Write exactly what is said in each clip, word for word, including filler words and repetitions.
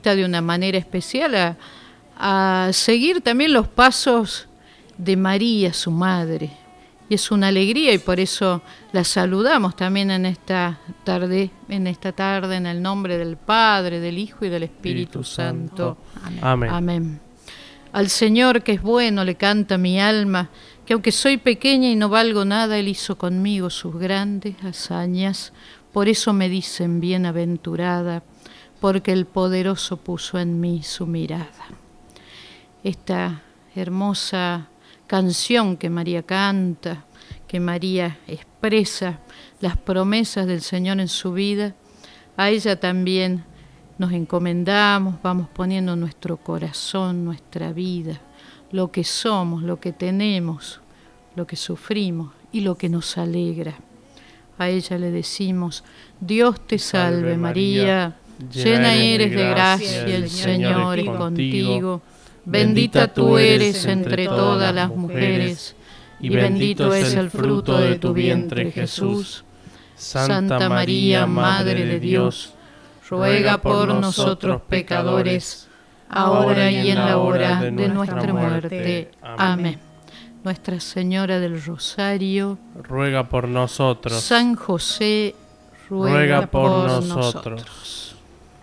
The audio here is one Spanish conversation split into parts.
invita de una manera especial a, a seguir también los pasos de María, su madre. Y es una alegría y por eso la saludamos también en esta tarde, en esta tarde, en el nombre del Padre, del Hijo y del Espíritu, Espíritu Santo. Santo. Amén. Amén. Al Señor que es bueno le canta mi alma, que aunque soy pequeña y no valgo nada, Él hizo conmigo sus grandes hazañas. Por eso me dicen bienaventurada, porque el poderoso puso en mí su mirada. Esta hermosa canción que María canta, que María expresa las promesas del Señor en su vida, a ella también nos encomendamos, vamos poniendo nuestro corazón, nuestra vida, lo que somos, lo que tenemos, lo que sufrimos y lo que nos alegra. A ella le decimos, Dios te salve María, llena eres de gracia, el Señor es contigo. Bendita tú eres entre todas las mujeres, y bendito es el fruto de tu vientre, Jesús. Santa María, Madre de Dios, ruega por nosotros pecadores, ahora y en la hora de nuestra muerte. Amén. Nuestra Señora del Rosario, ruega por nosotros. San José, ruega, ruega por, por nosotros. nosotros.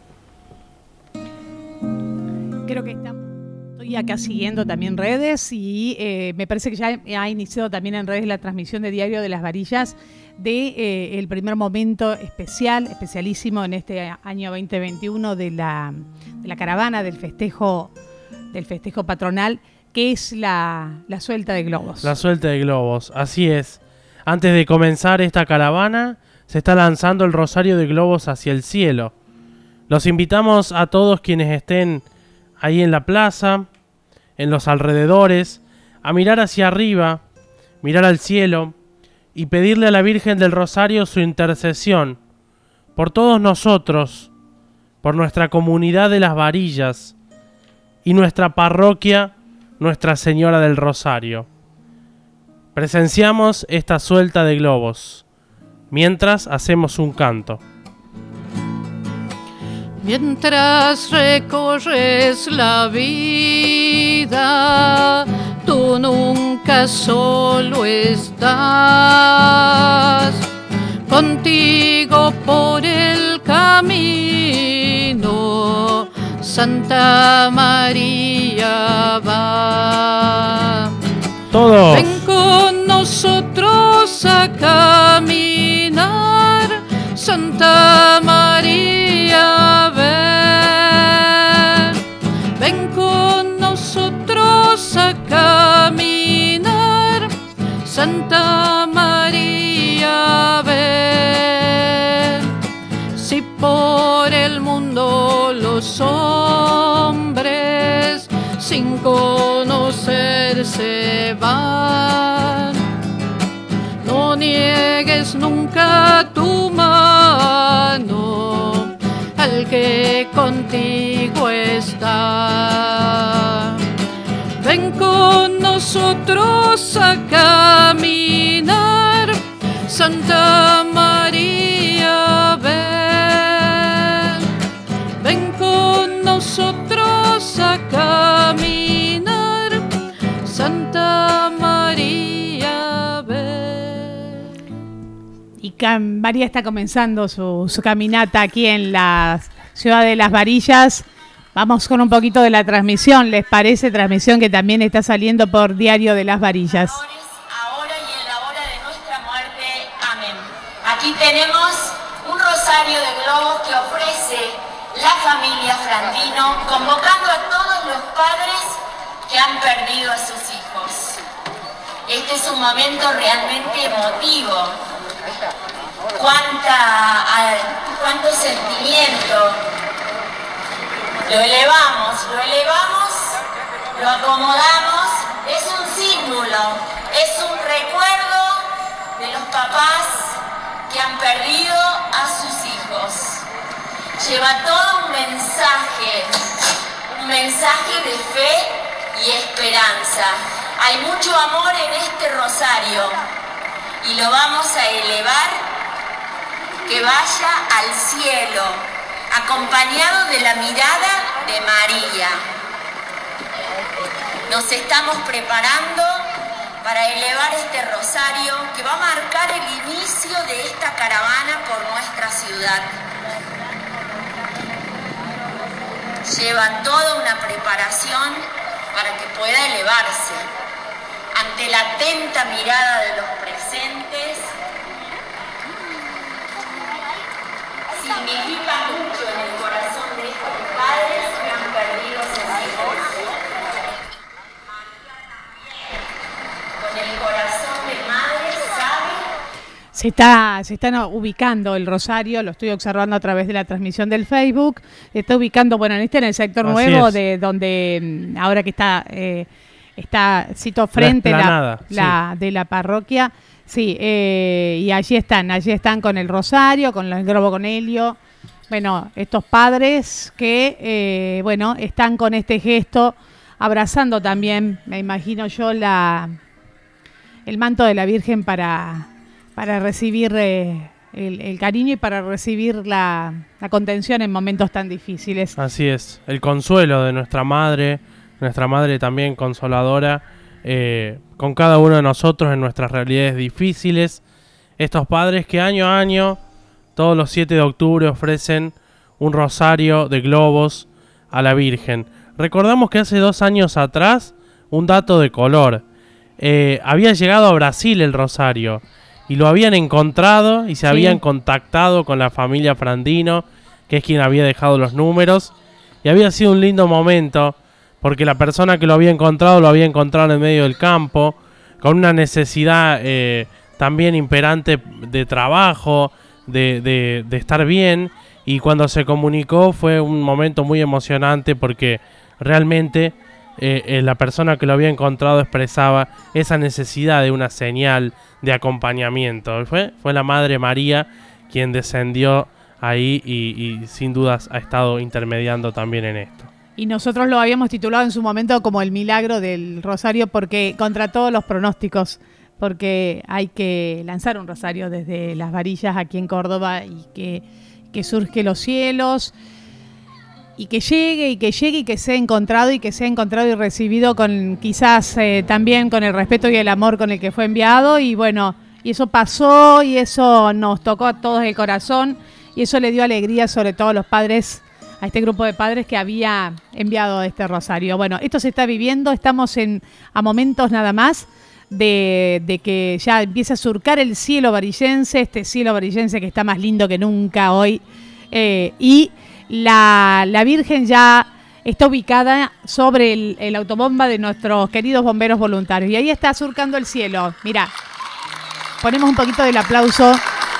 Creo que estamos... Estoy acá siguiendo también redes y eh, me parece que ya ha iniciado también en redes la transmisión de Diario de las Varillas de eh, el primer momento especial, especialísimo en este año veinte veintiuno de la, de la caravana del festejo, del festejo patronal, que es la, la suelta de globos. La suelta de globos, así es. Antes de comenzar esta caravana, se está lanzando el rosario de globos hacia el cielo. Los invitamos a todos quienes estén ahí en la plaza, en los alrededores, a mirar hacia arriba, mirar al cielo y pedirle a la Virgen del Rosario su intercesión por todos nosotros, por nuestra comunidad de las Varillas y nuestra parroquia Nuestra Señora del Rosario. Presenciamos esta suelta de globos, mientras hacemos un canto. Mientras recorres la vida, tú nunca solo estás. Contigo por el camino, Santa María va. Todos. Ven con nosotros a caminar, Santa María, ven. Ven con nosotros a caminar, Santa María, ven. Si por el mundo los hombres sin conocerse van, no niegues nunca tu mano al que contigo está. Ven con nosotros a caminar, Santa María, ven. Ven con nosotros a caminar, Santa María, ven. Y Cam María está comenzando su, su caminata aquí en la ciudad de Las Varillas. Vamos con un poquito de la transmisión, ¿les parece? Transmisión que también está saliendo por Diario de las Varillas. Ahora y en la hora de nuestra muerte. Amén. Aquí tenemos un rosario de globos que ofrece la familia Frantino, convocando a todos los padres que han perdido a sus hijos. Este es un momento realmente emotivo. Cuánta, cuánto sentimiento. Lo elevamos, lo elevamos, lo acomodamos. Es un símbolo, es un recuerdo de los papás que han perdido a sus hijos. Lleva todo un mensaje, un mensaje de fe y esperanza. Hay mucho amor en este rosario y lo vamos a elevar que vaya al cielo, acompañado de la mirada de María. Nos estamos preparando para elevar este rosario que va a marcar el inicio de esta caravana por nuestra ciudad. Lleva toda una preparación para que pueda elevarse. Ante la atenta mirada de los presentes, significa mucho en el corazón de estos padres que han perdido sus hijos. Con el corazón de madre sabe. Se está, se están ubicando el rosario, lo estoy observando a través de la transmisión del Facebook. Se está ubicando, bueno, en este en el sector Así nuevo, es. de donde ahora que está eh, está cito frente La la, explanada, la sí. de la parroquia. Sí, eh, y allí están, allí están con el rosario, con el globo con helio. Bueno, estos padres que, eh, bueno, están con este gesto, abrazando también, me imagino yo, la el manto de la Virgen para, para recibir eh, el, el cariño y para recibir la, la contención en momentos tan difíciles. Así es, el consuelo de nuestra madre, nuestra madre también consoladora, eh, con cada uno de nosotros en nuestras realidades difíciles. Estos padres que año a año, todos los siete de octubre, ofrecen un rosario de globos a la Virgen. Recordamos que hace dos años atrás, un dato de color, eh, había llegado a Brasil el rosario y lo habían encontrado y se Sí. habían contactado con la familia Frandino, que es quien había dejado los números, y había sido un lindo momento porque la persona que lo había encontrado lo había encontrado en medio del campo, con una necesidad eh, también imperante de trabajo, de, de, de estar bien, y cuando se comunicó fue un momento muy emocionante porque realmente eh, eh, la persona que lo había encontrado expresaba esa necesidad de una señal de acompañamiento. Y fue, fue la Madre María quien descendió ahí y, y sin dudas ha estado intermediando también en esto. Y nosotros lo habíamos titulado en su momento como el milagro del rosario, porque contra todos los pronósticos, porque hay que lanzar un rosario desde las varillas aquí en Córdoba y que, que surge los cielos y que llegue y que llegue y que sea encontrado y que sea encontrado y recibido con quizás eh, también con el respeto y el amor con el que fue enviado. Y bueno, y eso pasó y eso nos tocó a todos el corazón y eso le dio alegría sobre todo a los padres, a este grupo de padres que había enviado este rosario. Bueno, esto se está viviendo, estamos en a momentos nada más de, de que ya empieza a surcar el cielo varillense, este cielo varillense que está más lindo que nunca hoy, eh, y la, la Virgen ya está ubicada sobre el, el autobomba de nuestros queridos bomberos voluntarios, y ahí está surcando el cielo. Mira, ponemos un poquito del aplauso.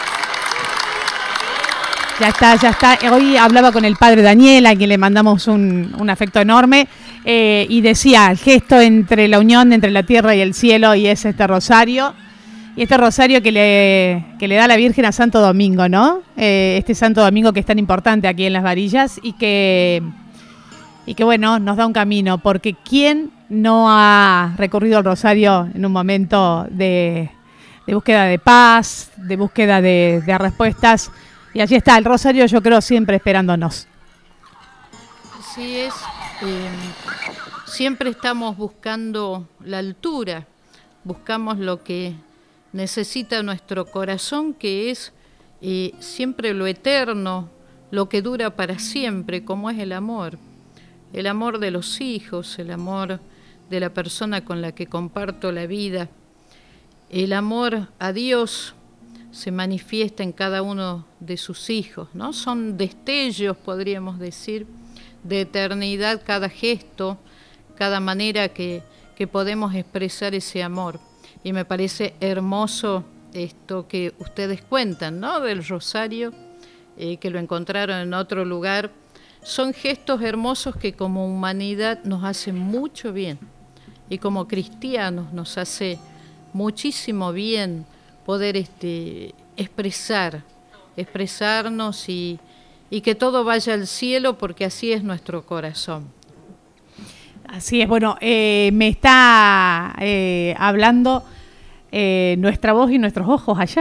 Ya está, ya está. Hoy hablaba con el padre Daniel, a quien le mandamos un, un afecto enorme, eh, y decía, el gesto entre la unión entre la tierra y el cielo, y es este rosario, y este rosario que le, que le da la Virgen a Santo Domingo, ¿no? Eh, este Santo Domingo que es tan importante aquí en Las Varillas, y que, y que, bueno, nos da un camino, porque ¿quién no ha recorrido el rosario en un momento de, de búsqueda de paz, de búsqueda de, de respuestas? Y allí está el rosario, yo creo, siempre esperándonos. Así es. Eh, siempre estamos buscando la altura, buscamos lo que necesita nuestro corazón, que es eh, siempre lo eterno, lo que dura para siempre, como es el amor. El amor de los hijos, el amor de la persona con la que comparto la vida. El amor a Dios se manifiesta en cada uno de sus hijos, ¿no? Son destellos, podríamos decir, de eternidad cada gesto, cada manera que, que podemos expresar ese amor. Y me parece hermoso esto que ustedes cuentan, ¿no? Del rosario, eh, que lo encontraron en otro lugar. Son gestos hermosos que como humanidad nos hacen mucho bien. Y como cristianos nos hace muchísimo bien poder este, expresar, expresarnos y, y que todo vaya al cielo, porque así es nuestro corazón. Así es, bueno, eh, me está eh, hablando eh, nuestra voz y nuestros ojos allá.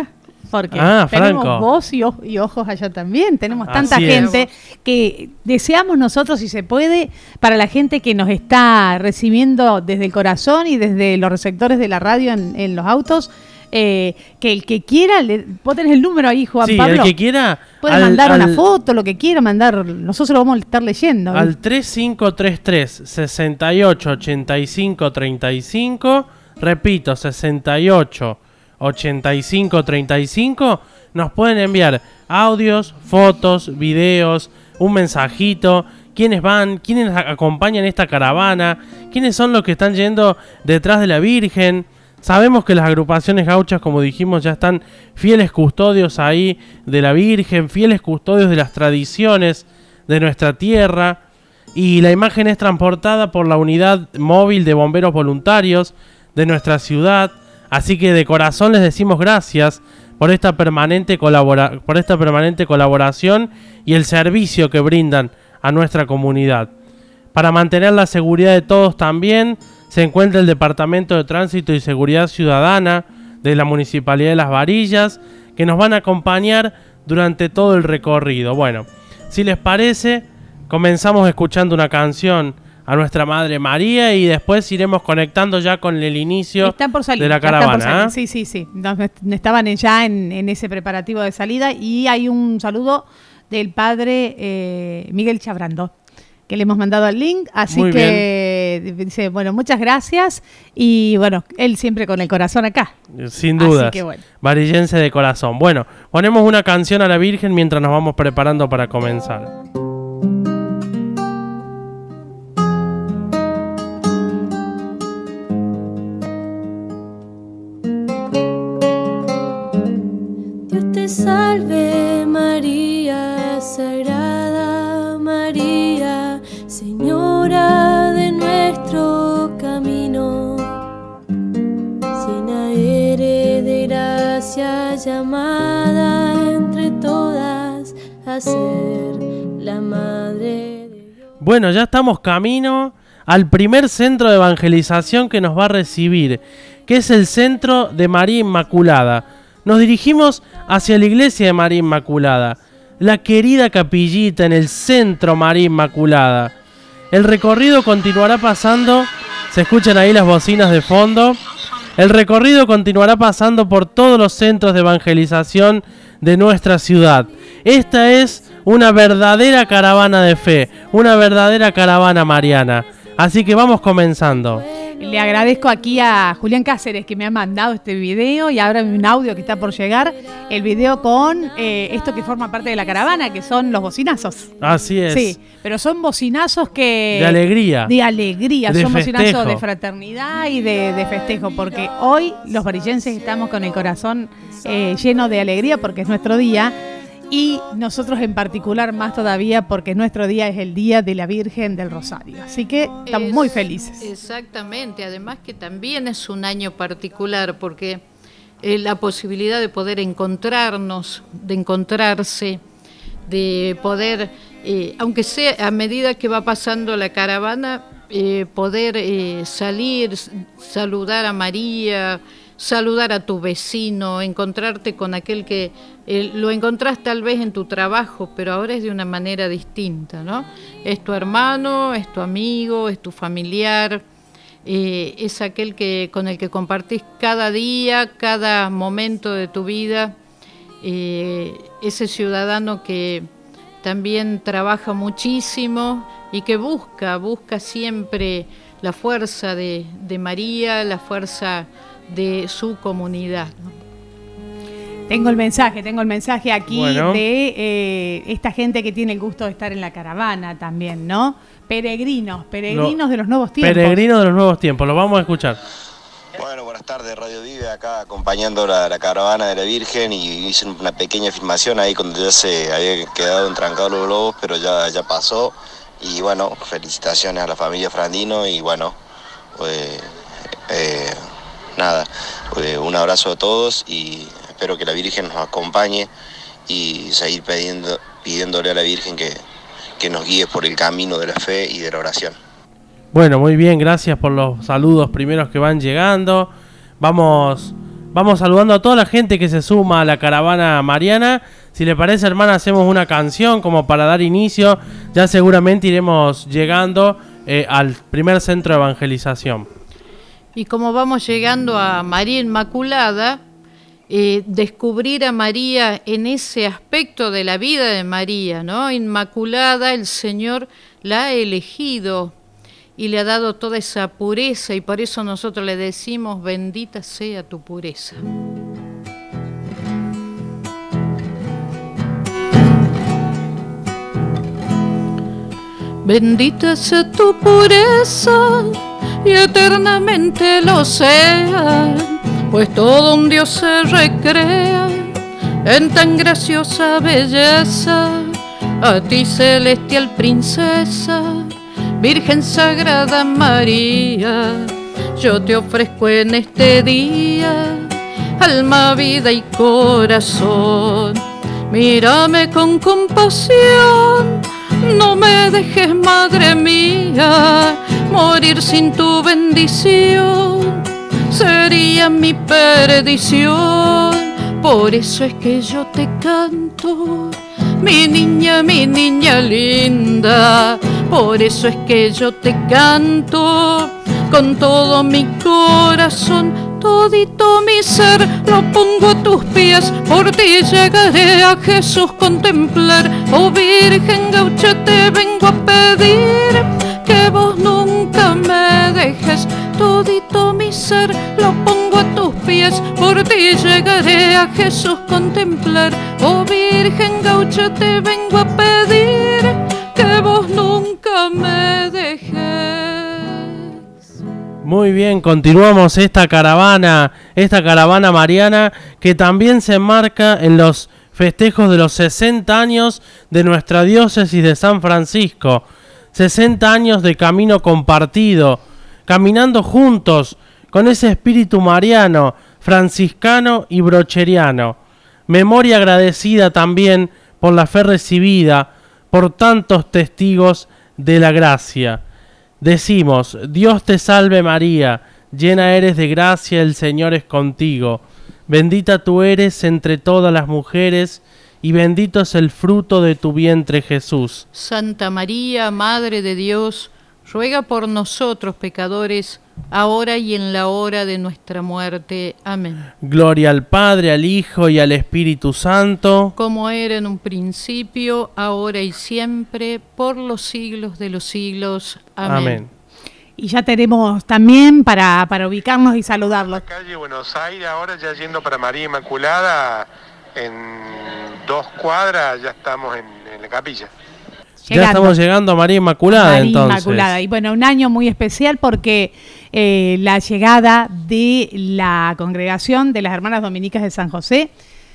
Porque ah, tenemos Franco. voz y, y ojos allá también. Tenemos tanta Así gente que deseamos nosotros, si se puede, para la gente que nos está recibiendo desde el corazón y desde los receptores de la radio en, en los autos, eh, que el que quiera, le, vos tenés el número ahí, Juan Sí, Pablo. el que quiera. Puede al, mandar al, una foto, lo que quiera mandar. Nosotros lo vamos a estar leyendo. Al tres cinco tres tres, seis ocho, ocho cinco tres cinco. Repito, sesenta y ocho, ochenta y cinco, treinta y cinco. Nos pueden enviar audios, fotos, videos, un mensajito. ¿Quiénes van? ¿Quiénes acompañan esta caravana? ¿Quiénes son los que están yendo detrás de la Virgen? Sabemos que las agrupaciones gauchas, como dijimos, ya están fieles custodios ahí de la Virgen, fieles custodios de las tradiciones de nuestra tierra. Y la imagen es transportada por la unidad móvil de bomberos voluntarios de nuestra ciudad. Así que de corazón les decimos gracias por esta permanente colabora- por esta permanente colaboración y el servicio que brindan a nuestra comunidad. Para mantener la seguridad de todos también se encuentra el Departamento de Tránsito y Seguridad Ciudadana de la Municipalidad de Las Varillas, que nos van a acompañar durante todo el recorrido. Bueno, si les parece, comenzamos escuchando una canción a nuestra Madre María y después iremos conectando ya con el inicio Están por salir, de la ya están por caravana. salir. ¿eh? Sí, sí, sí. Nos- Estaban en- ya en, en ese preparativo de salida y hay un saludo del padre eh, Miguel Chabrando, que le hemos mandado el link, así Muy que dice, bueno, muchas gracias y bueno, él siempre con el corazón acá. Sin dudas, Así que bueno. varillense de corazón. Bueno, ponemos una canción a la Virgen mientras nos vamos preparando para comenzar. Dios te salve María, Sagrada María, Señora de nuestro camino. Llena eres de gracia, llamada entre todas a ser la Madre de Dios. Bueno, ya estamos camino al primer centro de evangelización que nos va a recibir, que es el Centro de María Inmaculada. Nos dirigimos hacia la iglesia de María Inmaculada, la querida capillita en el centro María Inmaculada. El recorrido continuará pasando, se escuchan ahí las bocinas de fondo, el recorrido continuará pasando por todos los centros de evangelización de nuestra ciudad. Esta es una verdadera caravana de fe, una verdadera caravana mariana. Así que vamos comenzando. Le agradezco aquí a Julián Cáceres que me ha mandado este video y ahora un audio que está por llegar, el video con eh, esto que forma parte de la caravana, que son los bocinazos. Así es. Sí, pero son bocinazos que... De alegría. De alegría, De son festejo. bocinazos de fraternidad y de, de festejo, porque hoy los varillenses estamos con el corazón eh, lleno de alegría porque es nuestro día. Y nosotros en particular más todavía porque nuestro día es el Día de la Virgen del Rosario. Así que estamos Es- muy felices. Exactamente, además que también es un año particular porque eh, la posibilidad de poder encontrarnos, de encontrarse, de poder, eh, aunque sea a medida que va pasando la caravana, eh, poder eh, salir, s- saludar a María, saludar a tu vecino, encontrarte con aquel que eh, lo encontrás tal vez en tu trabajo, pero ahora es de una manera distinta, ¿no? Es tu hermano, es tu amigo, es tu familiar, eh, es aquel que con el que compartís cada día, cada momento de tu vida, eh, ese ciudadano que también trabaja muchísimo y que busca, busca siempre la fuerza de, de María, la fuerza de su comunidad, ¿no? Tengo el mensaje, tengo el mensaje aquí Bueno. de eh, esta gente que tiene el gusto de estar en la caravana también, ¿no? Peregrinos, peregrinos Lo- de los nuevos tiempos. Peregrino de los nuevos tiempos, lo vamos a escuchar. Bueno, buenas tardes, Radio Vive, acá acompañando la, la caravana de la Virgen y hice una pequeña filmación ahí cuando ya se había quedado entrancados los globos, pero ya, ya pasó. Y bueno, felicitaciones a la familia Frandino y bueno, pues, eh, nada, pues, un abrazo a todos y espero que la Virgen nos acompañe y seguir pidiendo, pidiéndole a la Virgen que, que nos guíe por el camino de la fe y de la oración. Bueno, muy bien, gracias por los saludos primeros que van llegando. Vamos vamos saludando a toda la gente que se suma a la caravana mariana. Si le parece, hermana, hacemos una canción como para dar inicio. Ya seguramente iremos llegando eh, al primer centro de evangelización. Y como vamos llegando a María Inmaculada, eh, descubrir a María en ese aspecto de la vida de María, ¿no? Inmaculada, el Señor la ha elegido y le ha dado toda esa pureza, y por eso nosotros le decimos: bendita sea tu pureza. Bendita sea tu pureza y eternamente lo sea, pues todo un Dios se recrea en tan graciosa belleza. A ti, celestial princesa, Virgen Sagrada María, yo te ofrezco en este día alma, vida y corazón. Mírame con compasión, no me dejes, madre mía, morir sin tu bendición sería mi perdición. Por eso es que yo te canto, mi niña, mi niña linda. Por eso es que yo te canto con todo mi corazón. Todito mi ser lo pongo a tus pies, por ti llegaré a Jesús contemplar. Oh Virgen Gaucha, te vengo a pedir que vos nunca me dejes. Todito mi ser lo pongo a tus pies, por ti llegaré a Jesús contemplar. Oh Virgen Gaucha, te vengo a pedir que vos nunca me dejes. Muy bien, continuamos esta caravana, esta caravana mariana que también se enmarca en los festejos de los sesenta años de nuestra diócesis de San Francisco. sesenta años de camino compartido, caminando juntos con ese espíritu mariano, franciscano y brocheriano. Memoria agradecida también por la fe recibida, por tantos testigos de la gracia. Decimos: Dios te salve María, llena eres de gracia, el Señor es contigo. Bendita tú eres entre todas las mujeres, y bendito es el fruto de tu vientre Jesús. Santa María, Madre de Dios, ruega por nosotros pecadores, ahora y en la hora de nuestra muerte. Amén. Gloria al Padre, al Hijo y al Espíritu Santo, como era en un principio, ahora y siempre, por los siglos de los siglos. Amén. Amén. Y ya tenemos también para, para ubicarnos y saludarlos. La calle Buenos Aires, ahora ya yendo para María Inmaculada, en dos cuadras ya estamos en, en la capilla. Llegando. Ya estamos llegando a María Inmaculada, María entonces. Inmaculada. Y bueno, un año muy especial porque eh, la llegada de la congregación de las Hermanas Dominicas de San José,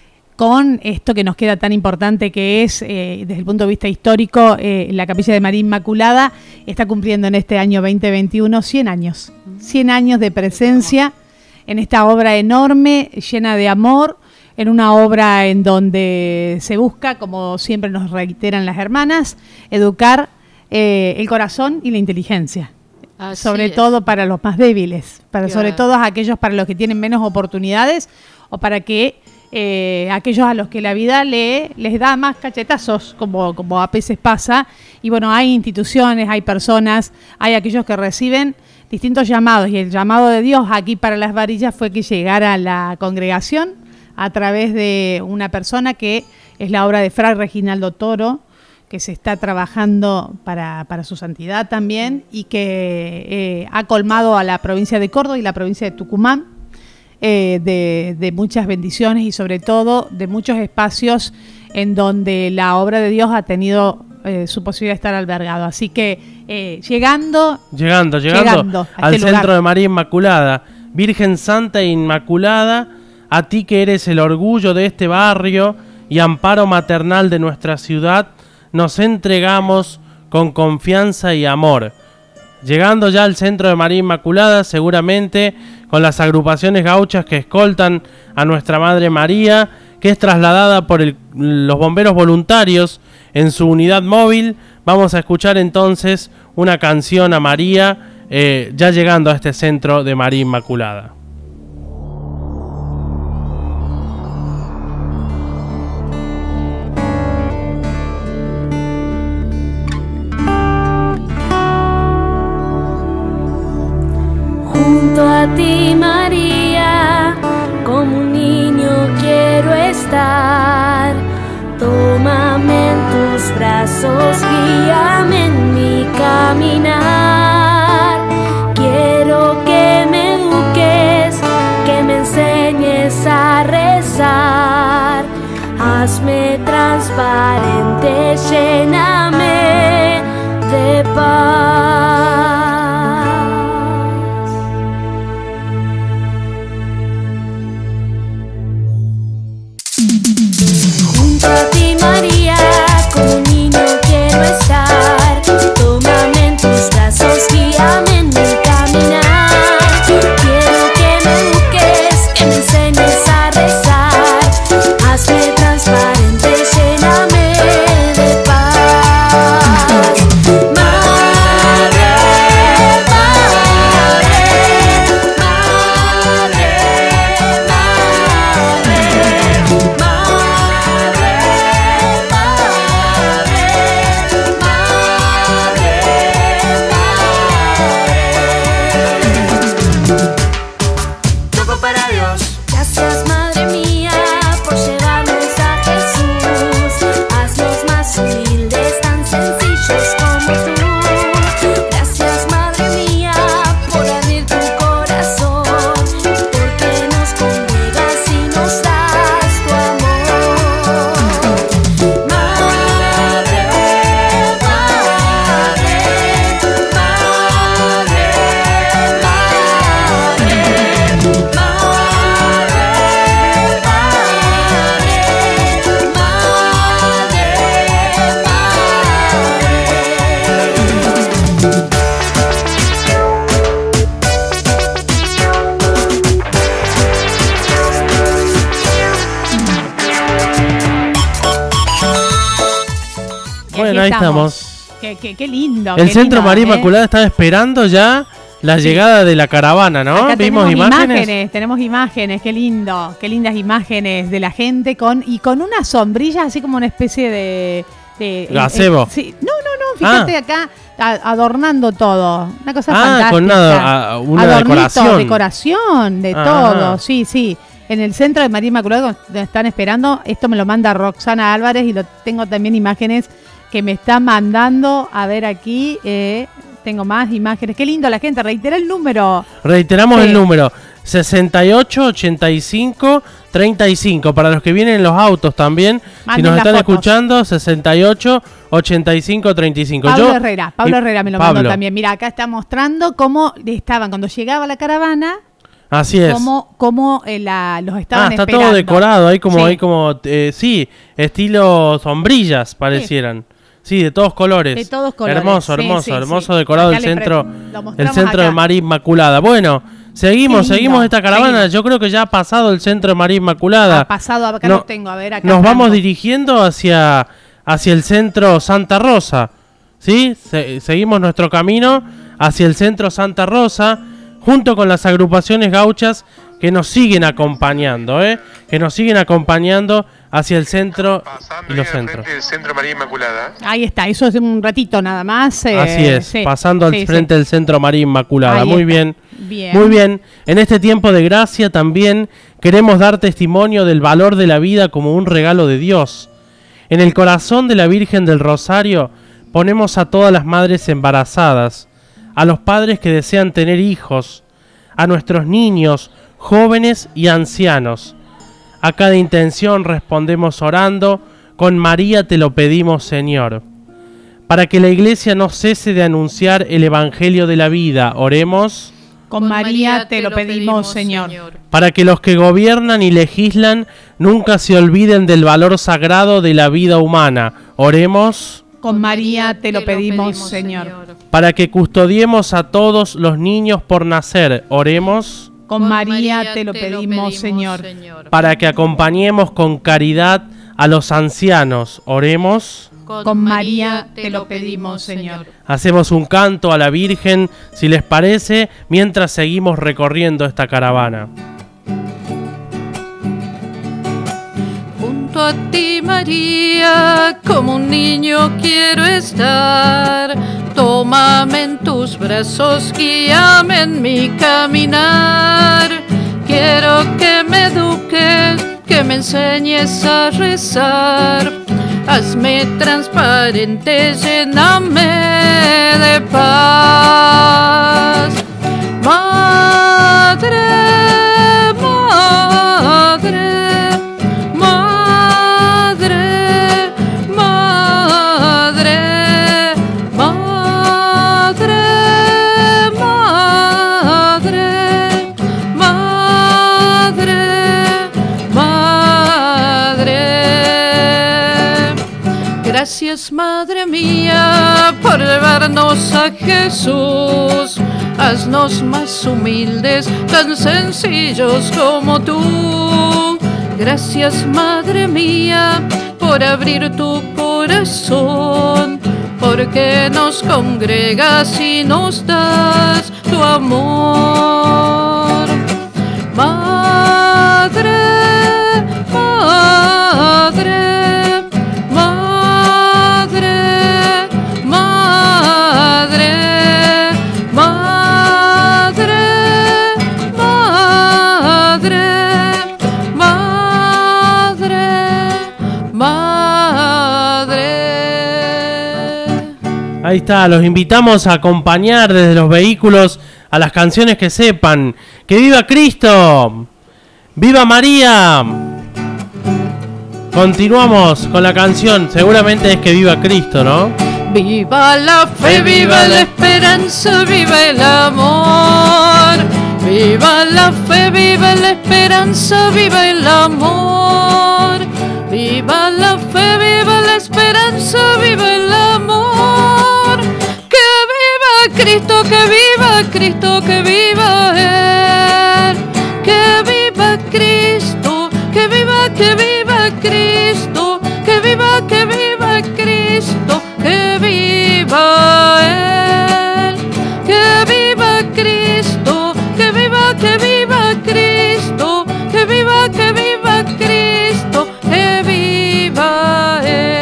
con esto que nos queda tan importante que es, eh, desde el punto de vista histórico, eh, la capilla de María Inmaculada está cumpliendo en este año veinte veintiuno cien años. cien años de presencia en esta obra enorme, llena de amor, en una obra en donde se busca, como siempre nos reiteran las hermanas, educar eh, el corazón y la inteligencia. Así sobre es. Todo para los más débiles, para claro. Sobre todo aquellos para los que tienen menos oportunidades o para que eh, aquellos a los que la vida le, les da más cachetazos, como, como a veces pasa. Y bueno, hay instituciones, hay personas, hay aquellos que reciben distintos llamados, y el llamado de Dios aquí para Las Varillas fue que llegara a la congregación a través de una persona que es la obra de Fray Reginaldo Toro, que se está trabajando para, para su santidad también, y que eh, ha colmado a la provincia de Córdoba y la provincia de Tucumán eh, de, de muchas bendiciones y sobre todo de muchos espacios en donde la obra de Dios ha tenido eh, su posibilidad de estar albergado. Así que eh, llegando, llegando, llegando, llegando al este centro lugar de María Inmaculada, Virgen Santa e Inmaculada, a ti que eres el orgullo de este barrio y amparo maternal de nuestra ciudad, nos entregamos con confianza y amor. Llegando ya al centro de María Inmaculada, seguramente con las agrupaciones gauchas que escoltan a nuestra Madre María, que es trasladada por el, los bomberos voluntarios en su unidad móvil, vamos a escuchar entonces una canción a María, eh, ya llegando a este centro de María Inmaculada. a ti, María, como un niño quiero estar. Tómame en tus brazos, guíame en mi caminar. Quiero que me eduques, que me enseñes a rezar. Hazme transparente, lléname de paz. Junto a ti, María, como un niño quiero estar. Tómame en tus brazos, guíame en mi caminar. Quiero que me eduques, que me enseñes a rezar. Hazme transparente, lléname de paz. Madre, madre, madre, madre, Todo para Dios. Gracias, Madre mía, por llevarnos a Jesús. Haznos más humildes, tan sencillos como tú. Gracias, Madre mía, por abrir tu corazón, porque nos congregas y nos das tu amor. Madre, madre, madre, madre, Y Bueno, aquí ahí estamos. Qué, qué- qué lindo. El qué Centro lindo, María ¿eh? Inmaculada estaba esperando ya la llegada de la caravana, ¿no? Acá Vimos tenemos imágenes. imágenes, tenemos imágenes, qué lindo, qué lindas imágenes de la gente con y con unas sombrillas así como una especie de, de Gazebo. eh, sí, no, no, no, fíjate Ah. acá a- adornando todo, una cosa Ah, fantástica. con una, a- una Adornito, decoración. decoración de Ah. todo, sí, sí. En el centro de María Inmaculada donde están esperando, esto me lo manda Roxana Álvarez y lo tengo también imágenes que me está mandando. A ver aquí, eh, tengo más imágenes. Qué lindo la gente, reitera el número. Reiteramos Sí. el número: sesenta y ocho, ochenta y cinco, treinta y cinco. Para los que vienen en los autos también, si Manden nos las están fotos. escuchando, sesenta y ocho, ochenta y cinco, treinta y cinco. Pablo Yo- Herrera, Pablo y- Herrera me lo Pablo. mandó también. Mira, acá está mostrando cómo estaban cuando llegaba la caravana, Así es. cómo, cómo eh, la, los Ah, estaban está esperando. todo decorado, hay como, Sí. hay como, eh, sí, estilo sombrillas parecieran. Sí, de todos colores. De todos colores. Hermoso, Sí, hermoso, sí, hermoso sí. decorado Acá el le pre- centro, lo el mostramos centro de acá. María Inmaculada. Bueno, seguimos, Qué lindo, seguimos esta caravana. seguimos. Yo creo que ya ha pasado el centro de María Inmaculada. Ha pasado, acá No- lo tengo, a ver, acá Nos vamos Franco. dirigiendo hacia, hacia el centro Santa Rosa. ¿Sí? Se- seguimos nuestro camino hacia el centro Santa Rosa, junto con las agrupaciones gauchas que nos siguen acompañando, ¿eh? Que nos siguen acompañando hacia el centro Pasando y ahí los al centros. frente del Centro María Inmaculada. Ahí está, eso es un ratito nada más. eh, Así es, sí, pasando al sí, frente sí. del centro María Inmaculada. Ahí Muy está. bien. Bien. Muy bien. En este tiempo de gracia también queremos dar testimonio del valor de la vida como un regalo de Dios. En el corazón de la Virgen del Rosario ponemos a todas las madres embarazadas, a los padres que desean tener hijos, a nuestros niños, jóvenes y ancianos. A cada intención respondemos orando, con María te lo pedimos, Señor. Para que la Iglesia no cese de anunciar el Evangelio de la vida, oremos. Con María te lo pedimos, Señor. Para que los que gobiernan y legislan nunca se olviden del valor sagrado de la vida humana, oremos. Con María te lo pedimos, Señor. Para que custodiemos a todos los niños por nacer, oremos. Con María te lo pedimos, Señor. Para que acompañemos con caridad a los ancianos, oremos. Con María te lo pedimos, Señor. Hacemos un canto a la Virgen, si les parece, mientras seguimos recorriendo esta caravana. Junto a ti, María, como un niño quiero estar. tómame en tus brazos, guíame en mi caminar. Quiero que me eduques, que me enseñes a rezar. Hazme transparente, lléname de paz. Madre, madre, madre, madre, madre, madre, madre, madre. Gracias, Madre mía, por llevarnos a Jesús. Haznos más humildes, tan sencillos como tú. Gracias, Madre mía, por abrir tu corazón, porque nos congregas y nos das tu amor. Madre, madre, madre, madre, madre, madre, madre, madre. Ahí está, los invitamos a acompañar desde los vehículos a las canciones que sepan. ¡Que viva Cristo! ¡Viva María! Continuamos con la canción, seguramente es que viva Cristo, ¿no? Viva la fe, viva la esperanza, viva el amor. Viva la fe, viva la esperanza, viva el amor. Viva la fe, viva la esperanza, viva el amor. Que viva Cristo, que viva Cristo, que viva Él. Que viva Cristo, que viva, que viva Cristo, que viva, que viva Cristo, que viva Él. Que viva Cristo, que viva, que viva Cristo, que viva, que viva Cristo, que viva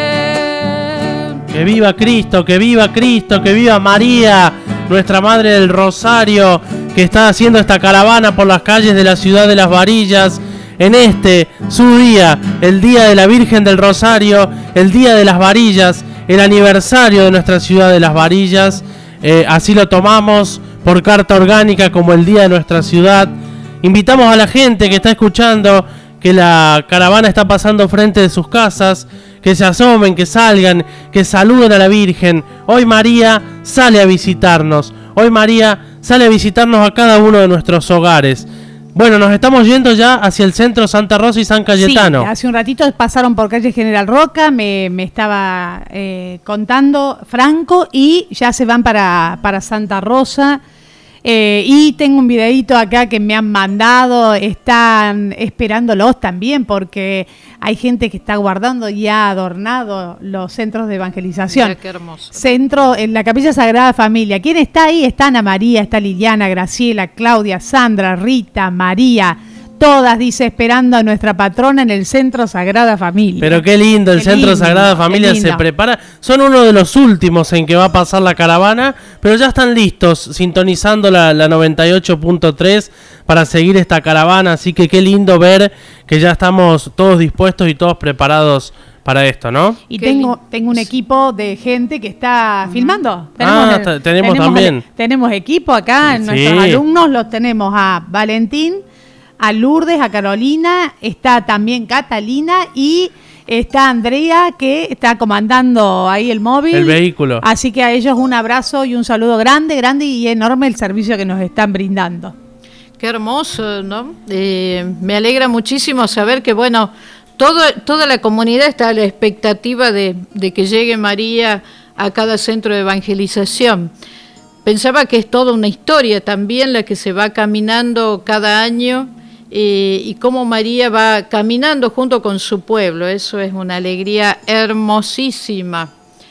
Él. Que viva Cristo, que viva Cristo, que viva María, nuestra Madre del Rosario, que está haciendo esta caravana por las calles de la ciudad de Las Varillas, en este, su día, el Día de la Virgen del Rosario, el Día de las Varillas, el aniversario de nuestra ciudad de Las Varillas. Eh, así lo tomamos por carta orgánica como el Día de nuestra ciudad. Invitamos a la gente que está escuchando que la caravana está pasando frente de sus casas, que se asomen, que salgan, que saluden a la Virgen. Hoy María sale a visitarnos, hoy María sale a visitarnos a cada uno de nuestros hogares. Bueno, nos estamos yendo ya hacia el centro Santa Rosa y San Cayetano. Sí, hace un ratito pasaron por calle General Roca, me, me estaba eh, contando Franco, y ya se van para, para Santa Rosa. Eh, y tengo un videíto acá que me han mandado, están esperándolos también, porque hay gente que está guardando y ha adornado los centros de evangelización. Mira qué hermoso. Centro en la Capilla Sagrada Familia. ¿Quién está ahí? Está Ana María, está Liliana, Graciela, Claudia, Sandra, Rita, María. Todas, dice, esperando a nuestra patrona en el Centro Sagrada Familia. Pero qué lindo, el Qué Centro lindo, Sagrada Familia qué se lindo. prepara. Son uno de los últimos en que va a pasar la caravana, pero ya están listos, sintonizando la, la noventa y ocho punto tres para seguir esta caravana. Así que qué lindo ver que ya estamos todos dispuestos y todos preparados para esto, ¿no? Y Qué tengo, lindo. tengo un equipo de gente que está filmando. Ah, ta- tenemos también. Tenemos equipo acá, Sí. nuestros alumnos los tenemos a Valentín, a Lourdes, a Carolina, está también Catalina y está Andrea, que está comandando ahí el móvil. El vehículo. Así que a ellos un abrazo y un saludo grande, grande y enorme el servicio que nos están brindando. Qué hermoso, ¿no? Eh, me alegra muchísimo saber que, bueno, todo, toda la comunidad está a la expectativa de, de que llegue María a cada centro de evangelización. Pensaba que es toda una historia también la que se va caminando cada año, eh, y cómo María va caminando junto con su pueblo. Eso es una alegría hermosísima.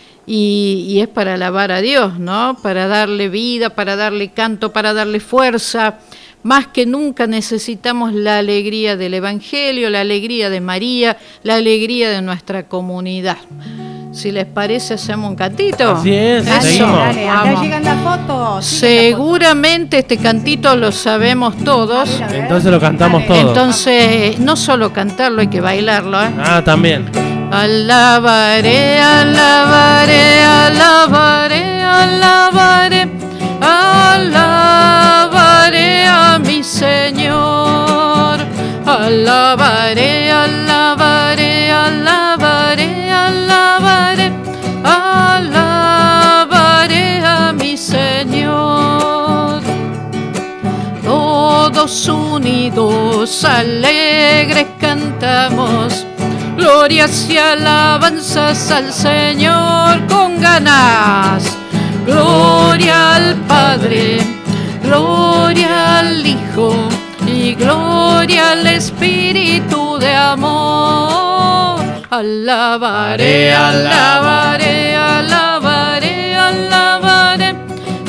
Y, y es para alabar a Dios, ¿no? Para darle vida, para darle canto, para darle fuerza. Más que nunca necesitamos la alegría del Evangelio, la alegría de María, la alegría de nuestra comunidad. Si les parece, hacemos un cantito. Así es, Eso, seguimos. Dale, acá vamos. llegan las fotos. Seguramente este cantito lo sabemos todos. Entonces lo cantamos Dale. todo. Entonces, no solo cantarlo, hay que bailarlo, ¿eh? Ah, también. Alabaré, alabaré, alabaré, alabaré, alabaré a mi Señor. Alabaré, alabaré, alabaré, alabaré, alabaré a mi Señor. Todos unidos, alegres cantamos, glorias y alabanzas al Señor con ganas. Gloria al Padre, gloria al Hijo y gloria al Espíritu de amor. Alabaré, alabaré, alabaré, alabaré,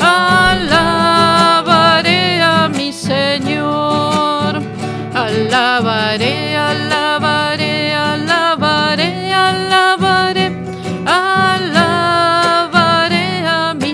alabaré a mi Señor. Alabaré, alabaré, alabaré, alabaré, alabaré a mi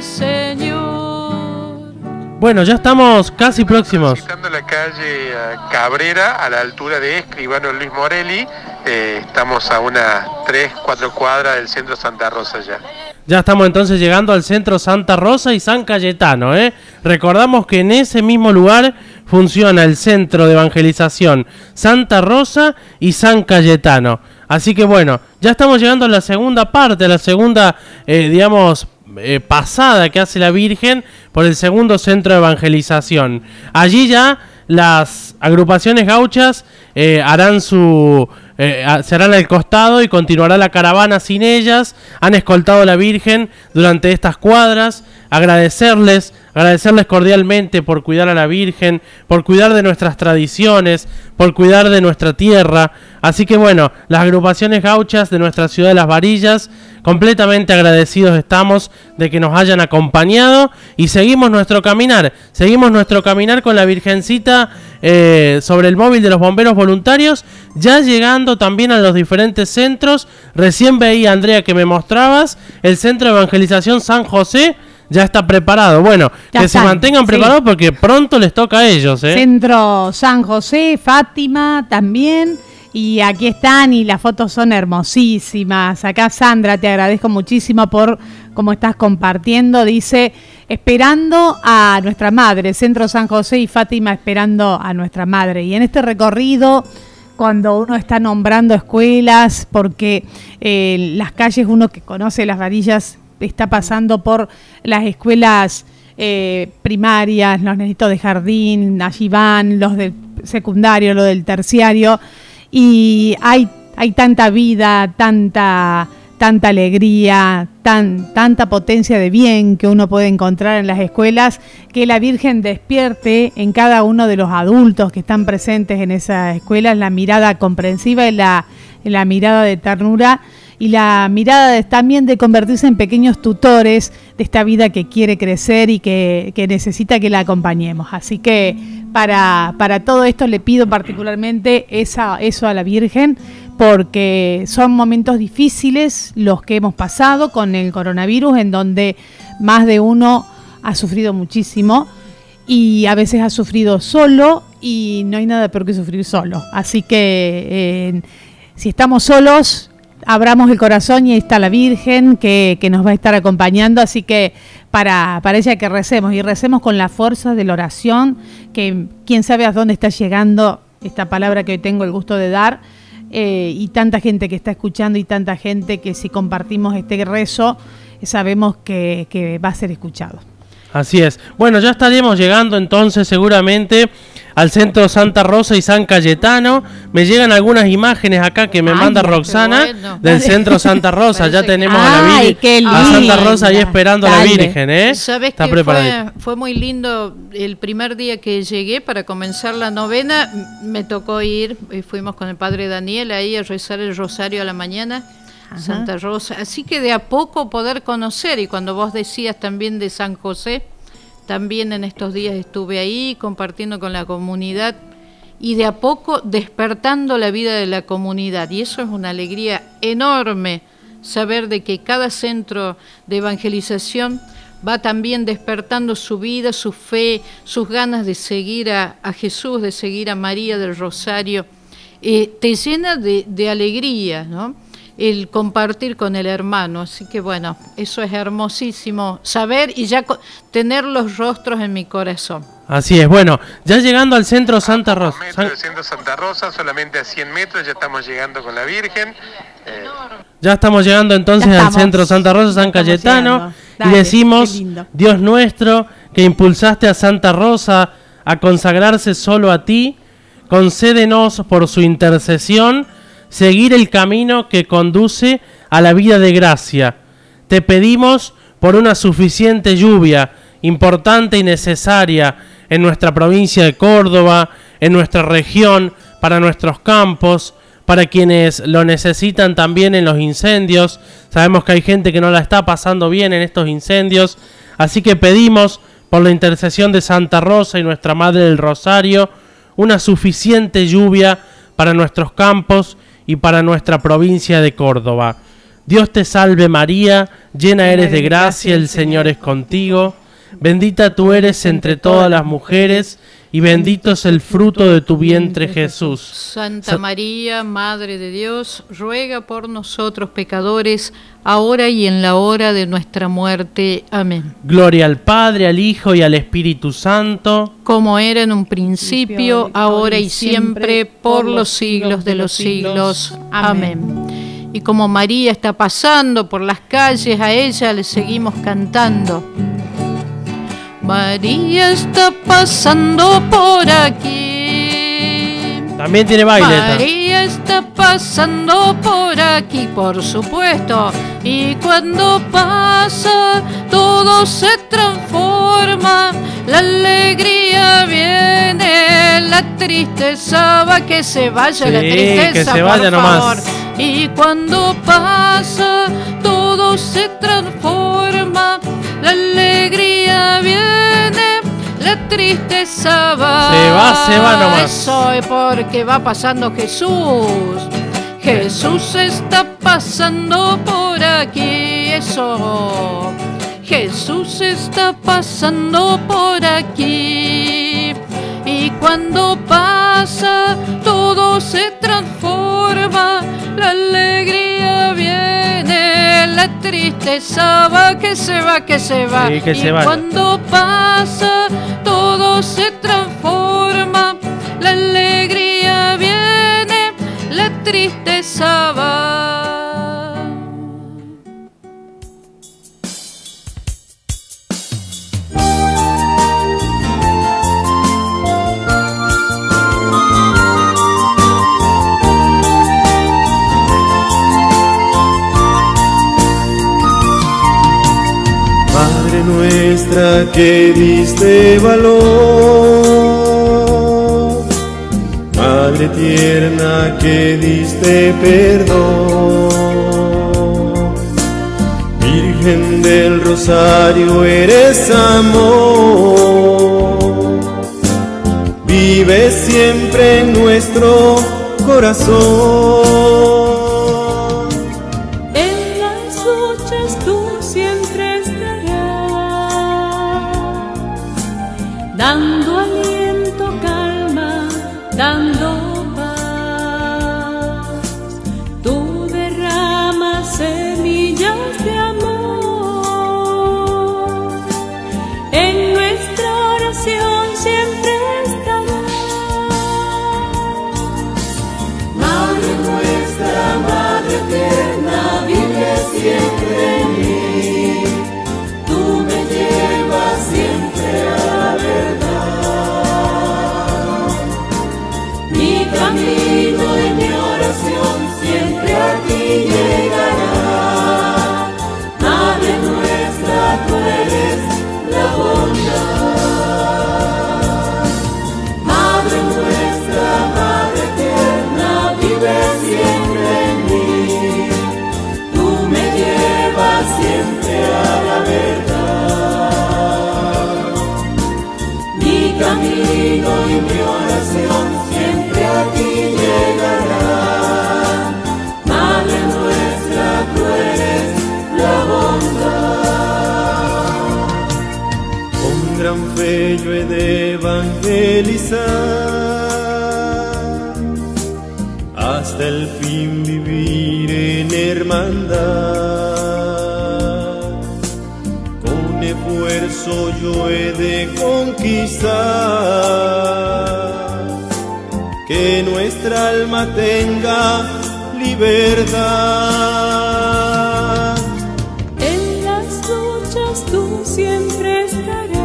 Señor. Bueno, ya estamos casi próximos. Visitando la calle eh, Cabrera, a la altura de Escribano Luis Morelli, eh, estamos a unas tres, cuatro cuadras del centro Santa Rosa ya. Ya estamos entonces llegando al centro Santa Rosa y San Cayetano, ¿eh? Recordamos que en ese mismo lugar funciona el centro de evangelización Santa Rosa y San Cayetano. Así que bueno, ya estamos llegando a la segunda parte, a la segunda, eh, digamos, eh, pasada que hace la Virgen por el segundo centro de evangelización. Allí ya las agrupaciones gauchas eh, harán su... Eh, se harán al costado y continuará la caravana sin ellas. Han escoltado a la Virgen durante estas cuadras. Agradecerles, agradecerles cordialmente por cuidar a la Virgen, por cuidar de nuestras tradiciones, por cuidar de nuestra tierra. Así que bueno, las agrupaciones gauchas de nuestra ciudad de Las Varillas, completamente agradecidos estamos de que nos hayan acompañado y seguimos nuestro caminar, seguimos nuestro caminar con la Virgencita eh, sobre el móvil de los bomberos voluntarios, ya llegando también a los diferentes centros. Recién veía, Andrea, que me mostrabas, el centro de evangelización San José ya está preparado. Bueno, Ya que están, se mantengan sí. preparados porque pronto les toca a ellos, ¿eh? Centro San José, Fátima también. Y aquí están y las fotos son hermosísimas. Acá Sandra, te agradezco muchísimo por cómo estás compartiendo. Dice, esperando a nuestra madre, Centro San José y Fátima esperando a nuestra madre. Y en este recorrido, cuando uno está nombrando escuelas, porque eh, las calles, uno que conoce Las Varillas, está pasando por las escuelas eh, primarias, los nenitos de jardín, allí van, los del secundario, los del terciario, y hay, hay tanta vida, tanta, tanta alegría, tan, tanta potencia de bien que uno puede encontrar en las escuelas, que la Virgen despierte en cada uno de los adultos que están presentes en esas escuelas la mirada comprensiva y la, la mirada de ternura, y la mirada de, también de convertirse en pequeños tutores de esta vida que quiere crecer y que, que necesita que la acompañemos. Así que para, para todo esto le pido particularmente esa, eso a la Virgen, porque son momentos difíciles los que hemos pasado con el coronavirus, en donde más de uno ha sufrido muchísimo y a veces ha sufrido solo, y no hay nada peor que sufrir solo. Así que eh, si estamos solos, abramos el corazón y ahí está la Virgen que, que nos va a estar acompañando. Así que para, para ella que recemos, y recemos con la fuerza de la oración, que quién sabe a dónde está llegando esta palabra que hoy tengo el gusto de dar, eh, y tanta gente que está escuchando y tanta gente que si compartimos este rezo sabemos que, que va a ser escuchado. Así es. Bueno, ya estaremos llegando entonces seguramente al centro Santa Rosa y San Cayetano. Me llegan algunas imágenes acá que me Ay, manda qué Roxana bueno. del centro Santa Rosa. Ya Parece tenemos que- a la Ay, Vir- qué a Santa linda. Rosa ahí esperando a la Dale. Virgen, ¿eh? ¿Sabes Está que preparadita. fue, fue muy lindo el primer día que llegué para comenzar la novena? m- Me tocó ir, y fuimos con el padre Daniel ahí a rezar el rosario a la mañana, Ajá. Santa Rosa. Así que de a poco poder conocer, y cuando vos decías también de San José, también en estos días estuve ahí compartiendo con la comunidad y de a poco despertando la vida de la comunidad. Y eso es una alegría enorme saber de que cada centro de evangelización va también despertando su vida, su fe, sus ganas de seguir a, a Jesús, de seguir a María del Rosario, eh, te llena de, de alegría, ¿no? El compartir con el hermano. Así que bueno, eso es hermosísimo saber y ya tener los rostros en mi corazón. Así es, bueno, ya llegando al centro Santa Rosa. Metro del centro Santa Rosa, solamente a cien metros, ya estamos llegando con la Virgen. Eh, Ya estamos llegando entonces al centro Santa Rosa, San Cayetano, Dale, y decimos, Dios nuestro, que impulsaste a Santa Rosa a consagrarse solo a ti, concédenos por su intercesión seguir el camino que conduce a la vida de gracia. Te pedimos por una suficiente lluvia, importante y necesaria, en nuestra provincia de Córdoba, en nuestra región, para nuestros campos, para quienes lo necesitan también en los incendios. Sabemos que hay gente que no la está pasando bien en estos incendios, así que pedimos por la intercesión de Santa Rosa y Nuestra Madre del Rosario una suficiente lluvia para nuestros campos y para nuestra provincia de Córdoba. Dios te salve María, llena eres de gracia, el Señor es contigo, bendita tú eres entre todas las mujeres, y bendito es el fruto de tu vientre, Jesús. Santa María, Madre de Dios, ruega por nosotros pecadores, ahora y en la hora de nuestra muerte. Amén. Gloria al Padre, al Hijo y al Espíritu Santo, como era en un principio, ahora y siempre, por los siglos de los siglos. Amén. Y como María está pasando por las calles, a ella le seguimos cantando. María está pasando por aquí. También tiene baile. María está pasando por aquí, por supuesto. Y cuando pasa, todo se transforma. La alegría viene, la tristeza va, que se vaya, sí, la tristeza, que se vaya por favor. Nomás. Y cuando pasa, todo se transforma. La alegría viene, la tristeza va. Se va, se va nomás. Eso es porque va pasando Jesús. Jesús está pasando por aquí. Eso. Jesús está pasando por aquí. Y cuando pasa, todo se transforma. La alegría viene, la tristeza va, que se va, que se va. Sí, que y se va. Cuando pasa, todo se transforma. La alegría viene, la tristeza va. Madre nuestra que diste valor, Madre tierna que diste perdón, Virgen del Rosario eres amor, vive siempre en nuestro corazón. Dando aliento, calma, dando paz, tú derramas semillas de amor, en nuestra oración siempre estarás. Madre nuestra, Madre eterna, vive siempre en mí, tú me llevas siempre a la verdad. Mi camino y mi oración siempre a ti llegará. Madre nuestra, tú eres la bondad. Madre nuestra, Madre eterna, vive siempre en mí. Tú me llevas siempre a la verdad. Mi camino y mi oración siempre a ti llegará. Madre nuestra, tú eres fe yo he de evangelizar, hasta el fin vivir en hermandad. Con esfuerzo yo he de conquistar, que nuestra alma tenga libertad. En las luchas tú siempre estarás,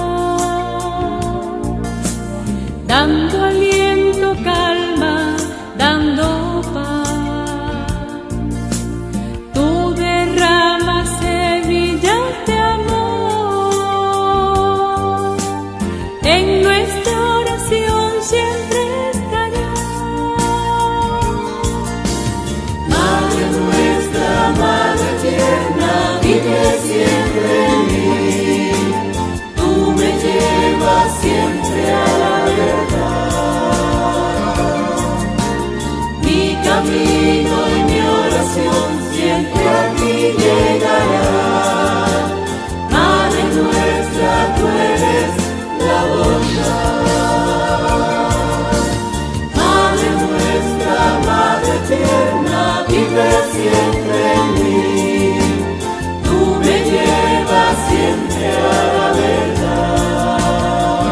dando aliento, calma, dando paz. Tú derramas semillas de amor, en nuestra oración siempre estarás. Madre nuestra, Madre tierna, vive siempre en mí. Tú me llevas siempre a la verdad. Mi camino y mi oración siempre a ti llegará. Madre nuestra, tú eres la bondad. Madre nuestra, Madre tierna, vive siempre en mí. Tú me llevas siempre a la verdad.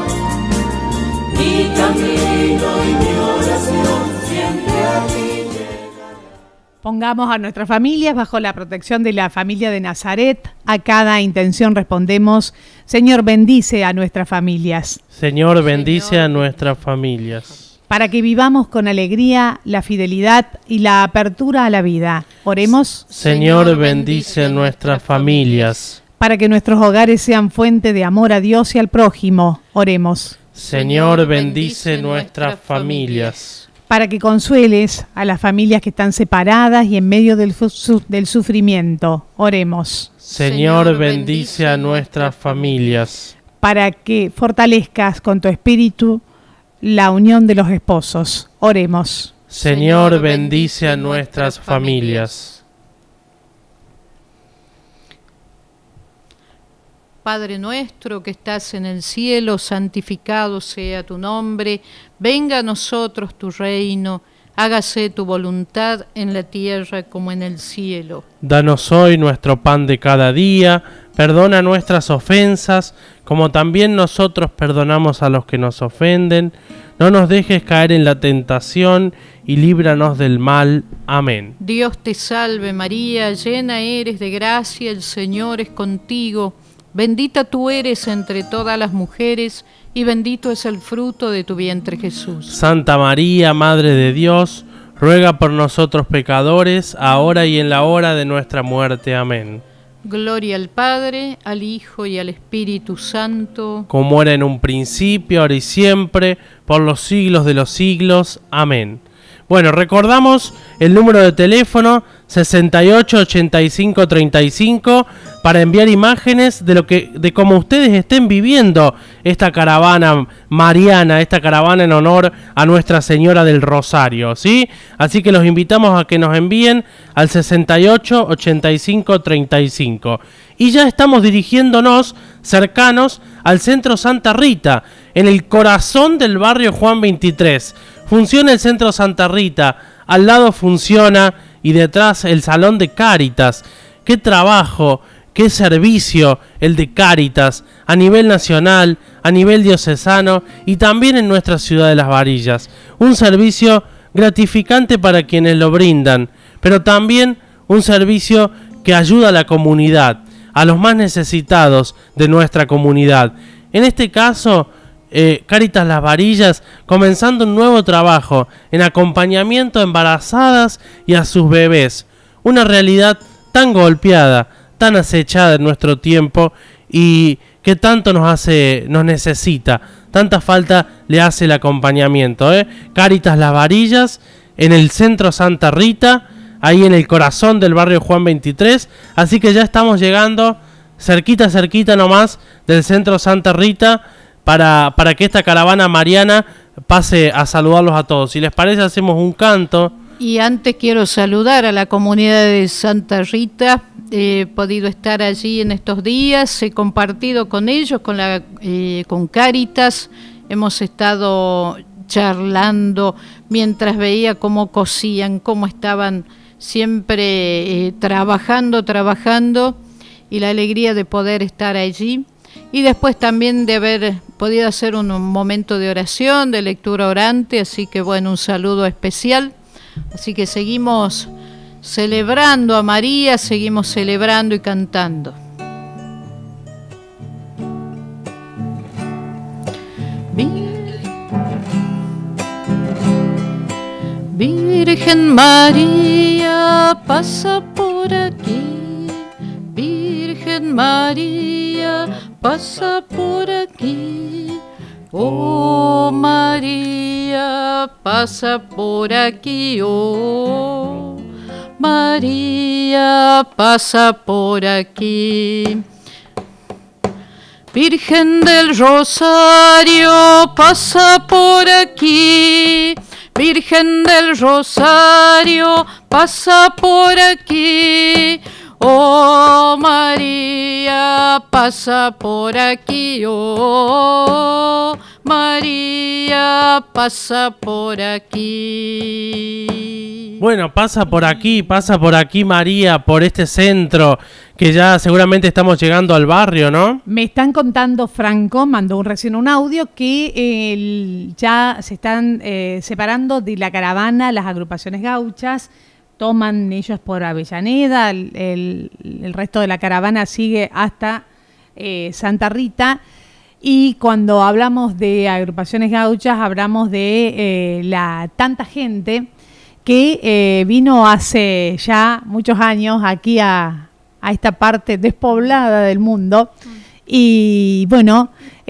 Mi camino y mi oración siempre a ti llegará. Pongamos a nuestras familias bajo la protección de la familia de Nazaret. A cada intención respondemos: Señor, bendice a nuestras familias. Señor, bendice a nuestras familias. Para que vivamos con alegría la fidelidad y la apertura a la vida. Oremos. Señor, bendice a nuestras familias. Para que nuestros hogares sean fuente de amor a Dios y al prójimo. Oremos. Señor, bendice nuestras familias. Para que consueles a las familias que están separadas y en medio del, su- del sufrimiento. Oremos. Señor, bendice a nuestras familias. Para que fortalezcas con tu espíritu la unión de los esposos. Oremos. Señor, bendice a nuestras familias. Padre nuestro que estás en el cielo, santificado sea tu nombre. Venga a nosotros tu reino. Hágase tu voluntad en la tierra como en el cielo. Danos hoy nuestro pan de cada día. Perdona nuestras ofensas, como también nosotros perdonamos a los que nos ofenden. No nos dejes caer en la tentación y líbranos del mal. Amén. Dios te salve María, llena eres de gracia, el Señor es contigo. Bendita tú eres entre todas las mujeres y bendito es el fruto de tu vientre Jesús. Santa María, Madre de Dios, ruega por nosotros pecadores, ahora y en la hora de nuestra muerte. Amén. Gloria al Padre, al Hijo y al Espíritu Santo. Como era en un principio, ahora y siempre, por los siglos de los siglos. Amén. Bueno, recordamos el número de teléfono sesenta y ocho ochenta y cinco treinta y cinco para enviar imágenes de lo que de cómo ustedes estén viviendo esta caravana mariana, esta caravana en honor a Nuestra Señora del Rosario, ¿sí? Así que los invitamos a que nos envíen al sesenta y ocho ochenta y cinco treinta y cinco. Y ya estamos dirigiéndonos cercanos al Centro Santa Rita, en el corazón del barrio Juan veintitrés. Funciona el Centro Santa Rita, al lado funciona y detrás el Salón de Cáritas. ¡Qué trabajo, qué servicio el de Cáritas a nivel nacional, a nivel diocesano y también en nuestra ciudad de Las Varillas! Un servicio gratificante para quienes lo brindan, pero también un servicio que ayuda a la comunidad, a los más necesitados de nuestra comunidad. En este caso, Eh, Cáritas Las Varillas comenzando un nuevo trabajo en acompañamiento a embarazadas y a sus bebés. Una realidad tan golpeada, tan acechada en nuestro tiempo y que tanto nos hace, nos necesita, tanta falta le hace el acompañamiento. ¿eh? Cáritas Las Varillas en el Centro Santa Rita, ahí en el corazón del barrio Juan veintitrés. Así que ya estamos llegando cerquita, cerquita nomás del Centro Santa Rita. Para, para que esta caravana mariana pase a saludarlos a todos. Si les parece, hacemos un canto Y antes quiero saludar a la comunidad de Santa Rita. He podido estar allí en estos días, he compartido con ellos, con, la, eh, con Cáritas, hemos estado charlando mientras veía cómo cosían, cómo estaban siempre eh, trabajando, trabajando, y la alegría de poder estar allí. Y después también de haber podido hacer un, un momento de oración, de lectura orante, así que bueno, un saludo especial. Así que seguimos celebrando a María, seguimos celebrando y cantando. Virgen María, pasa por aquí. Virgen María, pasa por aquí. Oh María, pasa por aquí. Oh María, pasa por aquí. Virgen del Rosario, pasa por aquí. Virgen del Rosario, pasa por aquí. Oh María, pasa por aquí. Oh María, pasa por aquí. Bueno, pasa por aquí, pasa por aquí María, por este centro, que ya seguramente estamos llegando al barrio, ¿no? Me están contando, Franco mandó un, recién un audio, que eh, ya se están eh, separando de la caravana las agrupaciones gauchas, toman ellos por Avellaneda, el, el, el resto de la caravana sigue hasta eh, Santa Rita. Y cuando hablamos de agrupaciones gauchas, hablamos de eh, la tanta gente que eh, vino hace ya muchos años aquí a, a esta parte despoblada del mundo. Y bueno,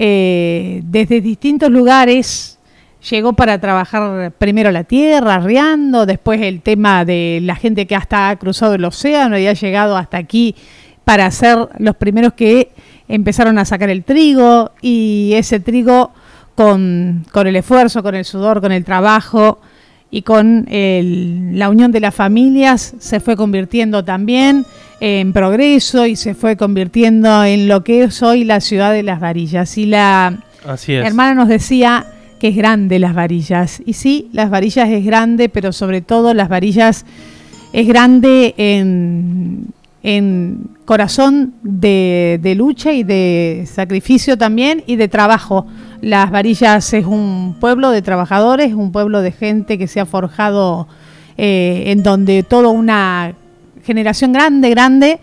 eh, desde distintos lugares llegó para trabajar primero la tierra, arriando, después el tema de la gente que hasta ha cruzado el océano y ha llegado hasta aquí para ser los primeros que empezaron a sacar el trigo, y ese trigo con, con el esfuerzo, con el sudor, con el trabajo y con el, la unión de las familias se fue convirtiendo también en progreso y se fue convirtiendo en lo que es hoy la ciudad de Las Varillas. Y la Así es. hermana nos decía que es grande Las Varillas. Y sí, Las Varillas es grande, pero sobre todo Las Varillas es grande en, en corazón de, de lucha y de sacrificio también y de trabajo. Las Varillas es un pueblo de trabajadores, un pueblo de gente que se ha forjado eh, en donde toda una generación grande, grande,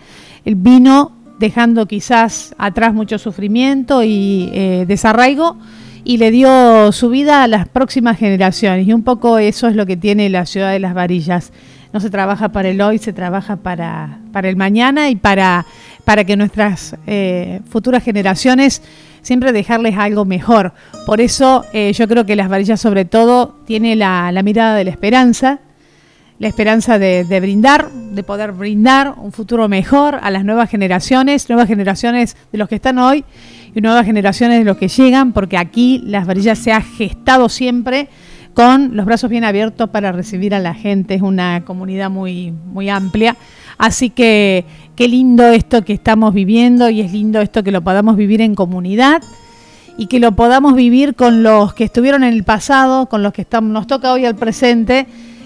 vino dejando quizás atrás mucho sufrimiento y eh, desarraigo, y le dio su vida a las próximas generaciones. Y un poco eso es lo que tiene la ciudad de Las Varillas. No se trabaja para el hoy, se trabaja para, para el mañana y para, para que nuestras eh, futuras generaciones siempre dejarles algo mejor. Por eso eh, yo creo que Las Varillas sobre todo tiene la, la mirada de la esperanza, la esperanza de, de brindar, de poder brindar un futuro mejor a las nuevas generaciones, nuevas generaciones de los que están hoy y nuevas generaciones de los que llegan, porque aquí Las Varillas se ha gestado siempre con los brazos bien abiertos para recibir a la gente. Es una comunidad muy, muy amplia. Así que qué lindo esto que estamos viviendo, y es lindo esto que lo podamos vivir en comunidad y que lo podamos vivir con los que estuvieron en el pasado, con los que estamos, nos toca hoy al presente,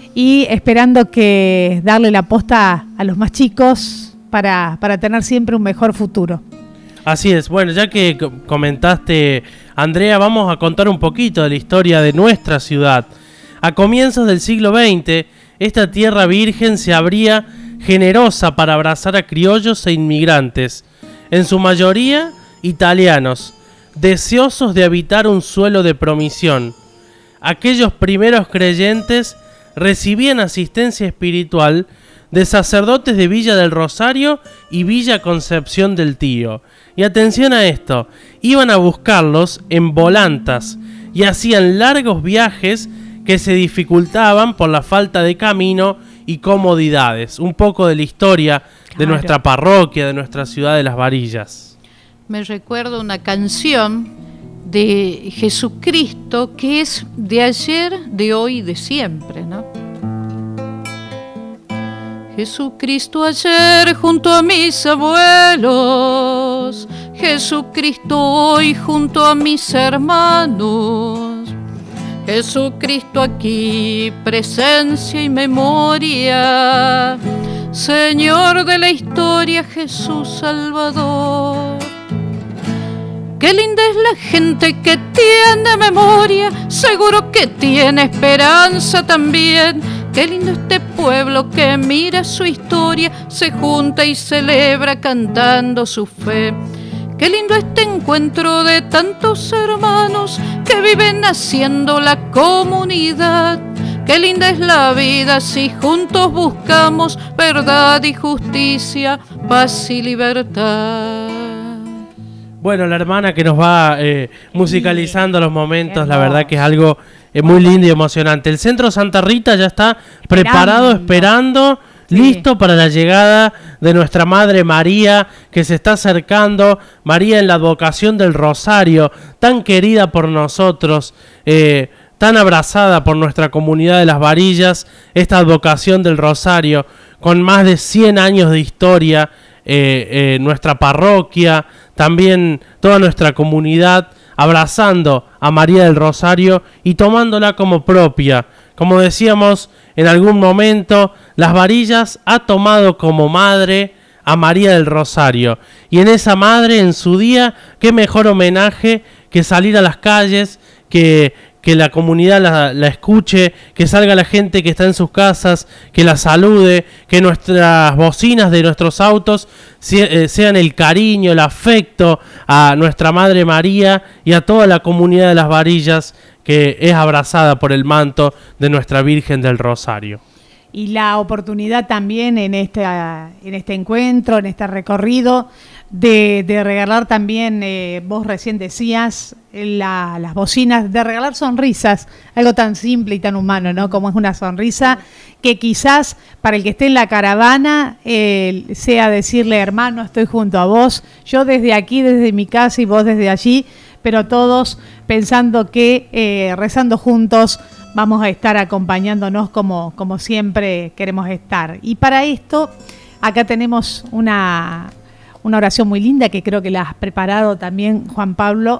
y esperando que darle la posta a los más chicos para, para tener siempre un mejor futuro. Así es. Bueno, ya que comentaste, Andrea, vamos a contar un poquito de la historia de nuestra ciudad. A comienzos del siglo veinte, esta tierra virgen se abría generosa para abrazar a criollos e inmigrantes, en su mayoría italianos, deseosos de habitar un suelo de promisión. Aquellos primeros creyentes recibían asistencia espiritual de sacerdotes de Villa del Rosario y Villa Concepción del Tío. Y atención a esto, iban a buscarlos en volantas y hacían largos viajes que se dificultaban por la falta de camino y comodidades. Un poco de la historia de Claro. nuestra parroquia, de nuestra ciudad de Las Varillas. Me recuerdo una canción de Jesucristo que es de ayer, de hoy y de siempre, ¿no? Jesucristo ayer junto a mis abuelos, Jesucristo hoy junto a mis hermanos, Jesucristo aquí, presencia y memoria, Señor de la historia, Jesús Salvador. Qué linda es la gente que tiene memoria, seguro que tiene esperanza también. Qué lindo este pueblo que mira su historia, se junta y celebra cantando su fe. Qué lindo este encuentro de tantos hermanos que viven haciendo la comunidad. Qué linda es la vida si juntos buscamos verdad y justicia, paz y libertad. Bueno, la hermana que nos va eh, musicalizando los momentos, la verdad que es algo eh, muy lindo y emocionante. El Centro Santa Rita ya está preparado, esperando, sí, listo para la llegada de nuestra Madre María, que se está acercando. María en la advocación del Rosario, tan querida por nosotros, eh, tan abrazada por nuestra comunidad de Las Varillas, esta advocación del Rosario, con más de cien años de historia, eh, eh, nuestra parroquia, también toda nuestra comunidad, abrazando a María del Rosario y tomándola como propia. Como decíamos en algún momento, Las Varillas ha tomado como madre a María del Rosario. Y en esa madre, en su día, qué mejor homenaje que salir a las calles, que... que la comunidad la, la escuche, que salga la gente que está en sus casas, que la salude, que nuestras bocinas de nuestros autos sean el cariño, el afecto a nuestra Madre María y a toda la comunidad de Las Varillas que es abrazada por el manto de nuestra Virgen del Rosario. Y la oportunidad también en este, en este encuentro, en este recorrido, de, de regalar también, eh, vos recién decías, la, las bocinas, de regalar sonrisas, algo tan simple y tan humano, ¿no? Como es una sonrisa, que quizás para el que esté en la caravana eh, sea decirle, hermano, estoy junto a vos, yo desde aquí, desde mi casa y vos desde allí, pero todos pensando que eh, rezando juntos vamos a estar acompañándonos como, como siempre queremos estar. Y para esto, acá tenemos una, una oración muy linda que creo que la has preparado también, Juan Pablo,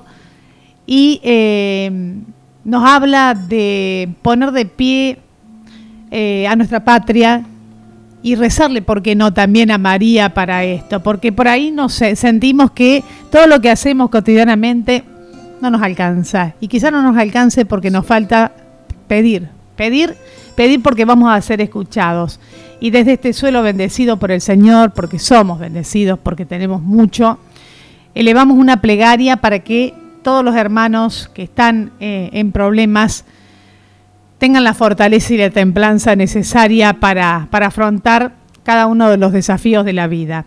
y eh, nos habla de poner de pie eh, a nuestra patria y rezarle, ¿por qué no?, también a María para esto, porque por ahí nos sentimos que todo lo que hacemos cotidianamente no nos alcanza, y quizá no nos alcance porque nos falta pedir, pedir, pedir porque vamos a ser escuchados. Y desde este suelo bendecido por el Señor, porque somos bendecidos, porque tenemos mucho, elevamos una plegaria para que todos los hermanos que están eh, en problemas tengan la fortaleza y la templanza necesaria para, para afrontar cada uno de los desafíos de la vida.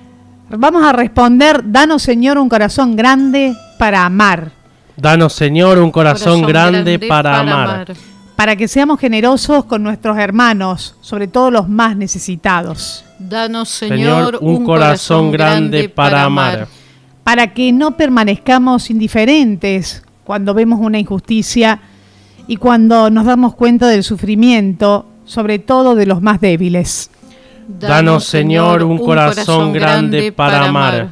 Vamos a responder, danos Señor un corazón grande para amar. Danos, Señor, un corazón, corazón grande, grande para, para amar. amar. Para que seamos generosos con nuestros hermanos, sobre todo los más necesitados. Danos, Señor, Señor un, un corazón, corazón grande para, para amar. amar. Para que no permanezcamos indiferentes cuando vemos una injusticia y cuando nos damos cuenta del sufrimiento, sobre todo de los más débiles. Danos, Señor, un corazón, corazón grande para, para amar. amar.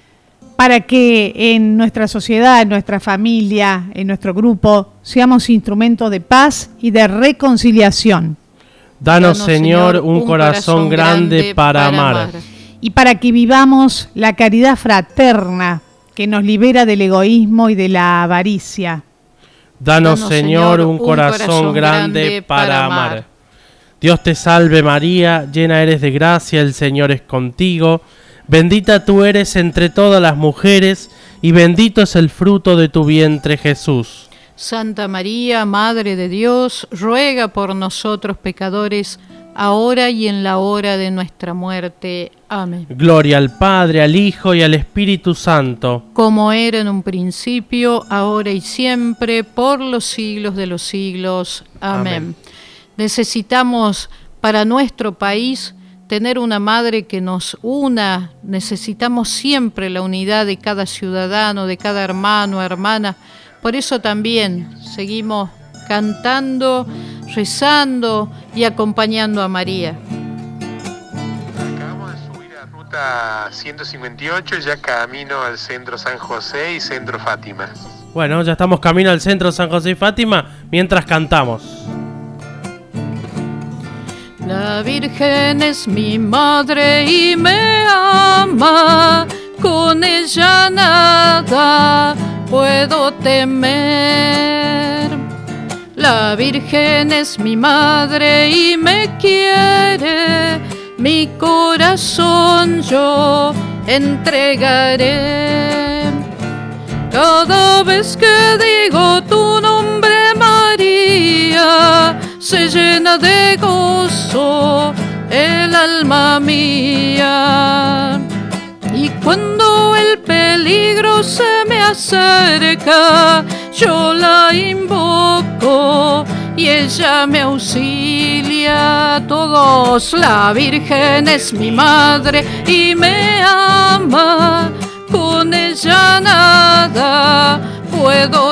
Para que en nuestra sociedad, en nuestra familia, en nuestro grupo, seamos instrumentos de paz y de reconciliación. Danos, Danos Señor, un, un corazón, corazón grande para, para amar. amar. Y para que vivamos la caridad fraterna que nos libera del egoísmo y de la avaricia. Danos, Danos Señor, un corazón, corazón grande para amar. amar. Dios te salve María, llena eres de gracia, el Señor es contigo. Bendita tú eres entre todas las mujeres, y bendito es el fruto de tu vientre, Jesús. Santa María, Madre de Dios, ruega por nosotros pecadores, ahora y en la hora de nuestra muerte. Amén. Gloria al Padre, al Hijo y al Espíritu Santo. Como era en un principio, ahora y siempre, por los siglos de los siglos. Amén. Amén. Necesitamos para nuestro país tener una madre que nos una. Necesitamos siempre la unidad de cada ciudadano, de cada hermano, hermana. Por eso también seguimos cantando, rezando y acompañando a María. ruta ciento cincuenta y ocho, ya camino al centro San José y centro Fátima. Bueno, ya estamos camino al centro San José y Fátima mientras cantamos. La Virgen es mi madre y me ama, con ella nada puedo temer. La Virgen es mi madre y me quiere, mi corazón yo entregaré. Cada vez que digo tu nombre, María, se llena de gozo el alma mía. Y cuando el peligro se me acerca, yo la invoco y ella me auxilia. A todos, la Virgen es mi madre y me ama, con ella nada puedo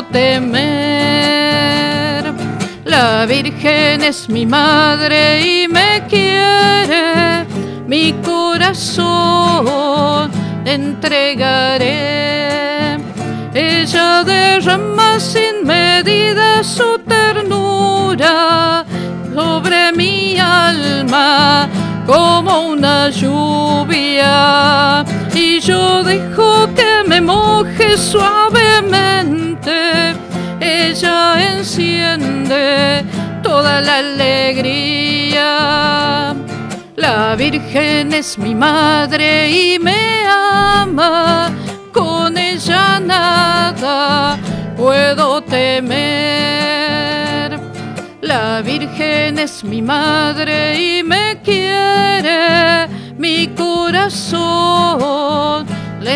temer. La Virgen es mi madre y me quiere, mi corazón entregaré. Ella derrama sin medida su ternura sobre mi alma como una lluvia, y yo dejo que me moje suavemente. Ella enciende toda la alegría. La Virgen es mi madre y me ama, con ella nada puedo temer. La Virgen es mi madre y me quiere, mi corazón le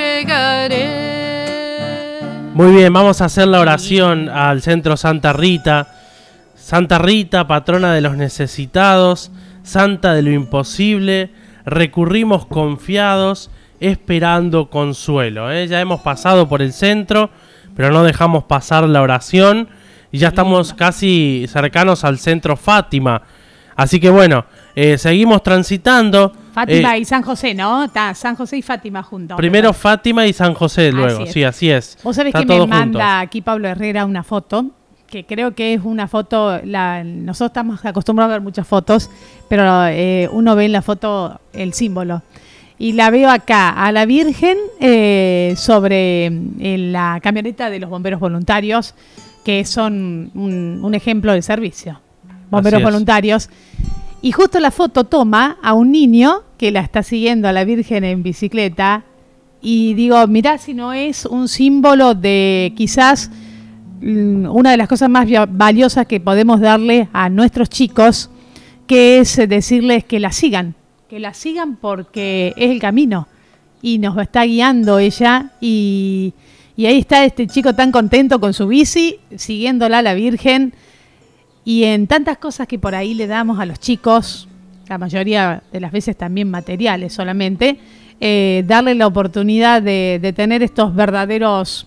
entregaré. Muy bien, vamos a hacer la oración al Centro Santa Rita. Santa Rita, patrona de los necesitados, santa de lo imposible, recurrimos confiados, esperando consuelo. ¿eh? Ya hemos pasado por el centro, pero no dejamos pasar la oración y ya estamos casi cercanos al centro Fátima. Así que bueno, eh, seguimos transitando. Fátima eh, y San José, ¿no? Está San José y Fátima juntos. Primero Fátima y San José luego, así sí, así es. Vos sabés Está que me todo manda junto. aquí Pablo Herrera una foto, que creo que es una foto, la, nosotros estamos acostumbrados a ver muchas fotos, pero eh, uno ve en la foto el símbolo. Y la veo acá, a la Virgen eh, sobre eh, la camioneta de los bomberos voluntarios, que son un, un ejemplo de servicio. Bomberos voluntarios. Y justo la foto toma a un niño que la está siguiendo a la Virgen en bicicleta. Y digo, mirá si no es un símbolo de quizás mm, una de las cosas más valiosas que podemos darle a nuestros chicos, que es decirles que la sigan. Que la sigan porque es el camino y nos está guiando ella, y, y ahí está este chico tan contento con su bici, siguiéndola a la Virgen, y en tantas cosas que por ahí le damos a los chicos, la mayoría de las veces también materiales solamente, eh, darle la oportunidad de, de tener estos verdaderos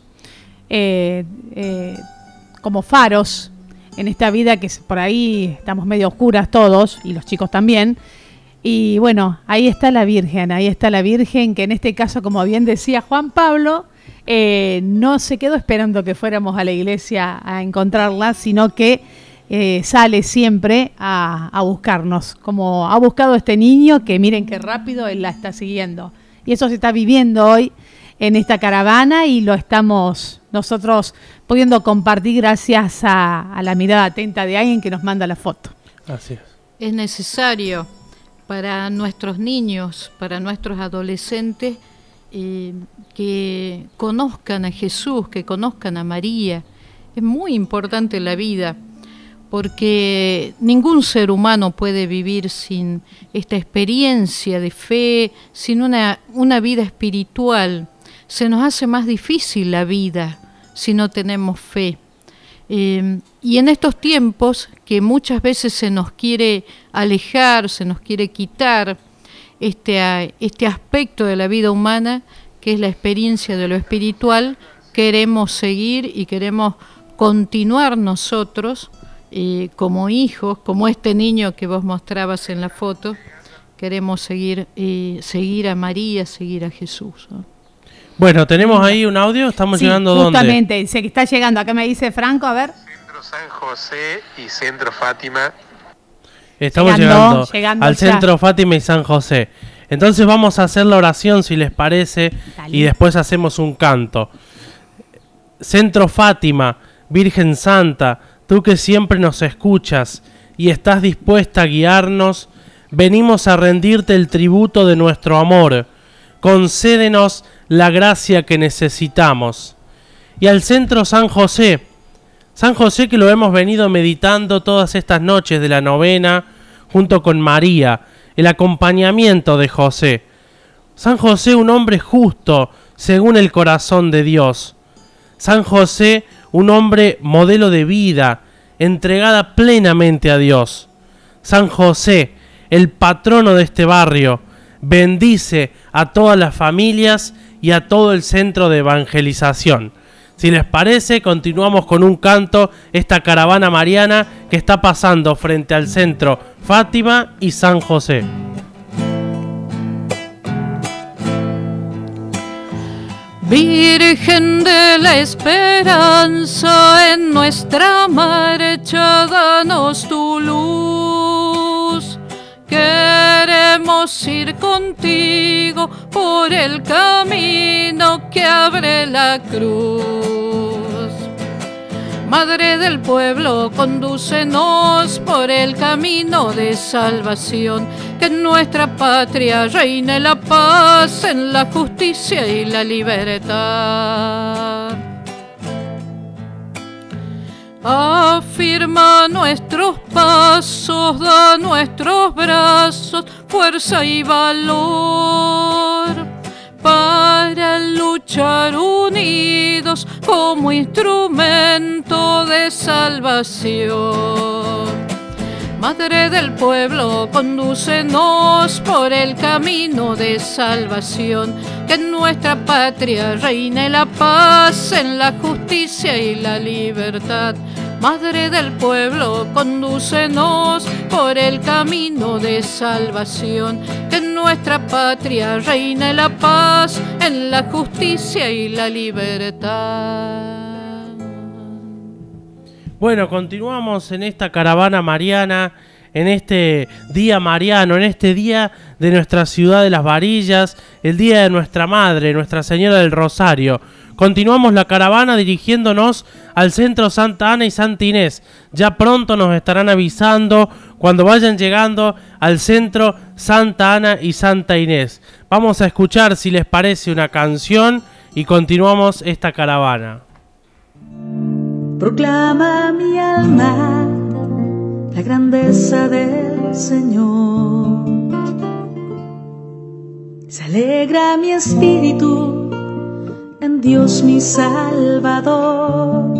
eh, eh, como faros en esta vida que por ahí estamos medio oscuras todos, y los chicos también. Y bueno, ahí está la Virgen, ahí está la Virgen, que en este caso, como bien decía Juan Pablo, eh, no se quedó esperando que fuéramos a la iglesia a encontrarla, sino que eh, sale siempre a, a buscarnos, como ha buscado este niño, que miren qué rápido él la está siguiendo. Y eso se está viviendo hoy en esta caravana, y lo estamos nosotros pudiendo compartir gracias a, a la mirada atenta de alguien que nos manda la foto. Así es. Es necesario para nuestros niños, para nuestros adolescentes, eh, que conozcan a Jesús, que conozcan a María. Es muy importante la vida, porque ningún ser humano puede vivir sin esta experiencia de fe, sin una, una vida espiritual. Se nos hace más difícil la vida si no tenemos fe. Eh, y en estos tiempos que muchas veces se nos quiere alejar, se nos quiere quitar este, este aspecto de la vida humana, que es la experiencia de lo espiritual, queremos seguir y queremos continuar nosotros eh, como hijos, como este niño que vos mostrabas en la foto, queremos seguir, eh, seguir a María, seguir a Jesús, ¿no? Bueno, tenemos ahí un audio, estamos sí, llegando ¿dónde? Justamente, dice que está llegando, acá me dice Franco, a ver. Centro San José y Centro Fátima. Estamos llegando, llegando, llegando al ya. Centro Fátima y San José. Entonces vamos a hacer la oración, si les parece, Dale. y después hacemos un canto. Centro Fátima, Virgen Santa, tú que siempre nos escuchas y estás dispuesta a guiarnos, venimos a rendirte el tributo de nuestro amor. Concédenos la gracia que necesitamos. Y al Centro San José, San José que lo hemos venido meditando todas estas noches de la novena, junto con María, el acompañamiento de José. San José, un hombre justo, según el corazón de Dios. San José, un hombre modelo de vida, entregada plenamente a Dios. San José, el patrono de este barrio, bendice a todas las familias y a todo el centro de evangelización. Si les parece, continuamos con un canto, esta caravana mariana que está pasando frente al Centro Fátima y San José. Virgen de la esperanza, en nuestra marcha danos tu luz. Queremos ir contigo por el camino que abre la cruz. Madre del pueblo, condúcenos por el camino de salvación. Que en nuestra patria reine la paz, en la justicia y la libertad. Afirma nuestros pasos, da nuestros brazos fuerza y valor para luchar unidos como instrumento de salvación. Madre del pueblo, condúcenos por el camino de salvación. Que en nuestra patria reine la paz, en la justicia y la libertad. Madre del pueblo, condúcenos por el camino de salvación. Que en nuestra patria reine la paz, en la justicia y la libertad. Bueno, continuamos en esta caravana mariana, en este día mariano, en este día de nuestra ciudad de Las Varillas, el día de nuestra Madre, Nuestra Señora del Rosario. Continuamos la caravana dirigiéndonos al Centro Santa Ana y Santa Inés. Ya pronto nos estarán avisando cuando vayan llegando al Centro Santa Ana y Santa Inés. Vamos a escuchar, si les parece, una canción y continuamos esta caravana. Proclama mi alma la grandeza del Señor. Se alegra mi espíritu en Dios mi Salvador,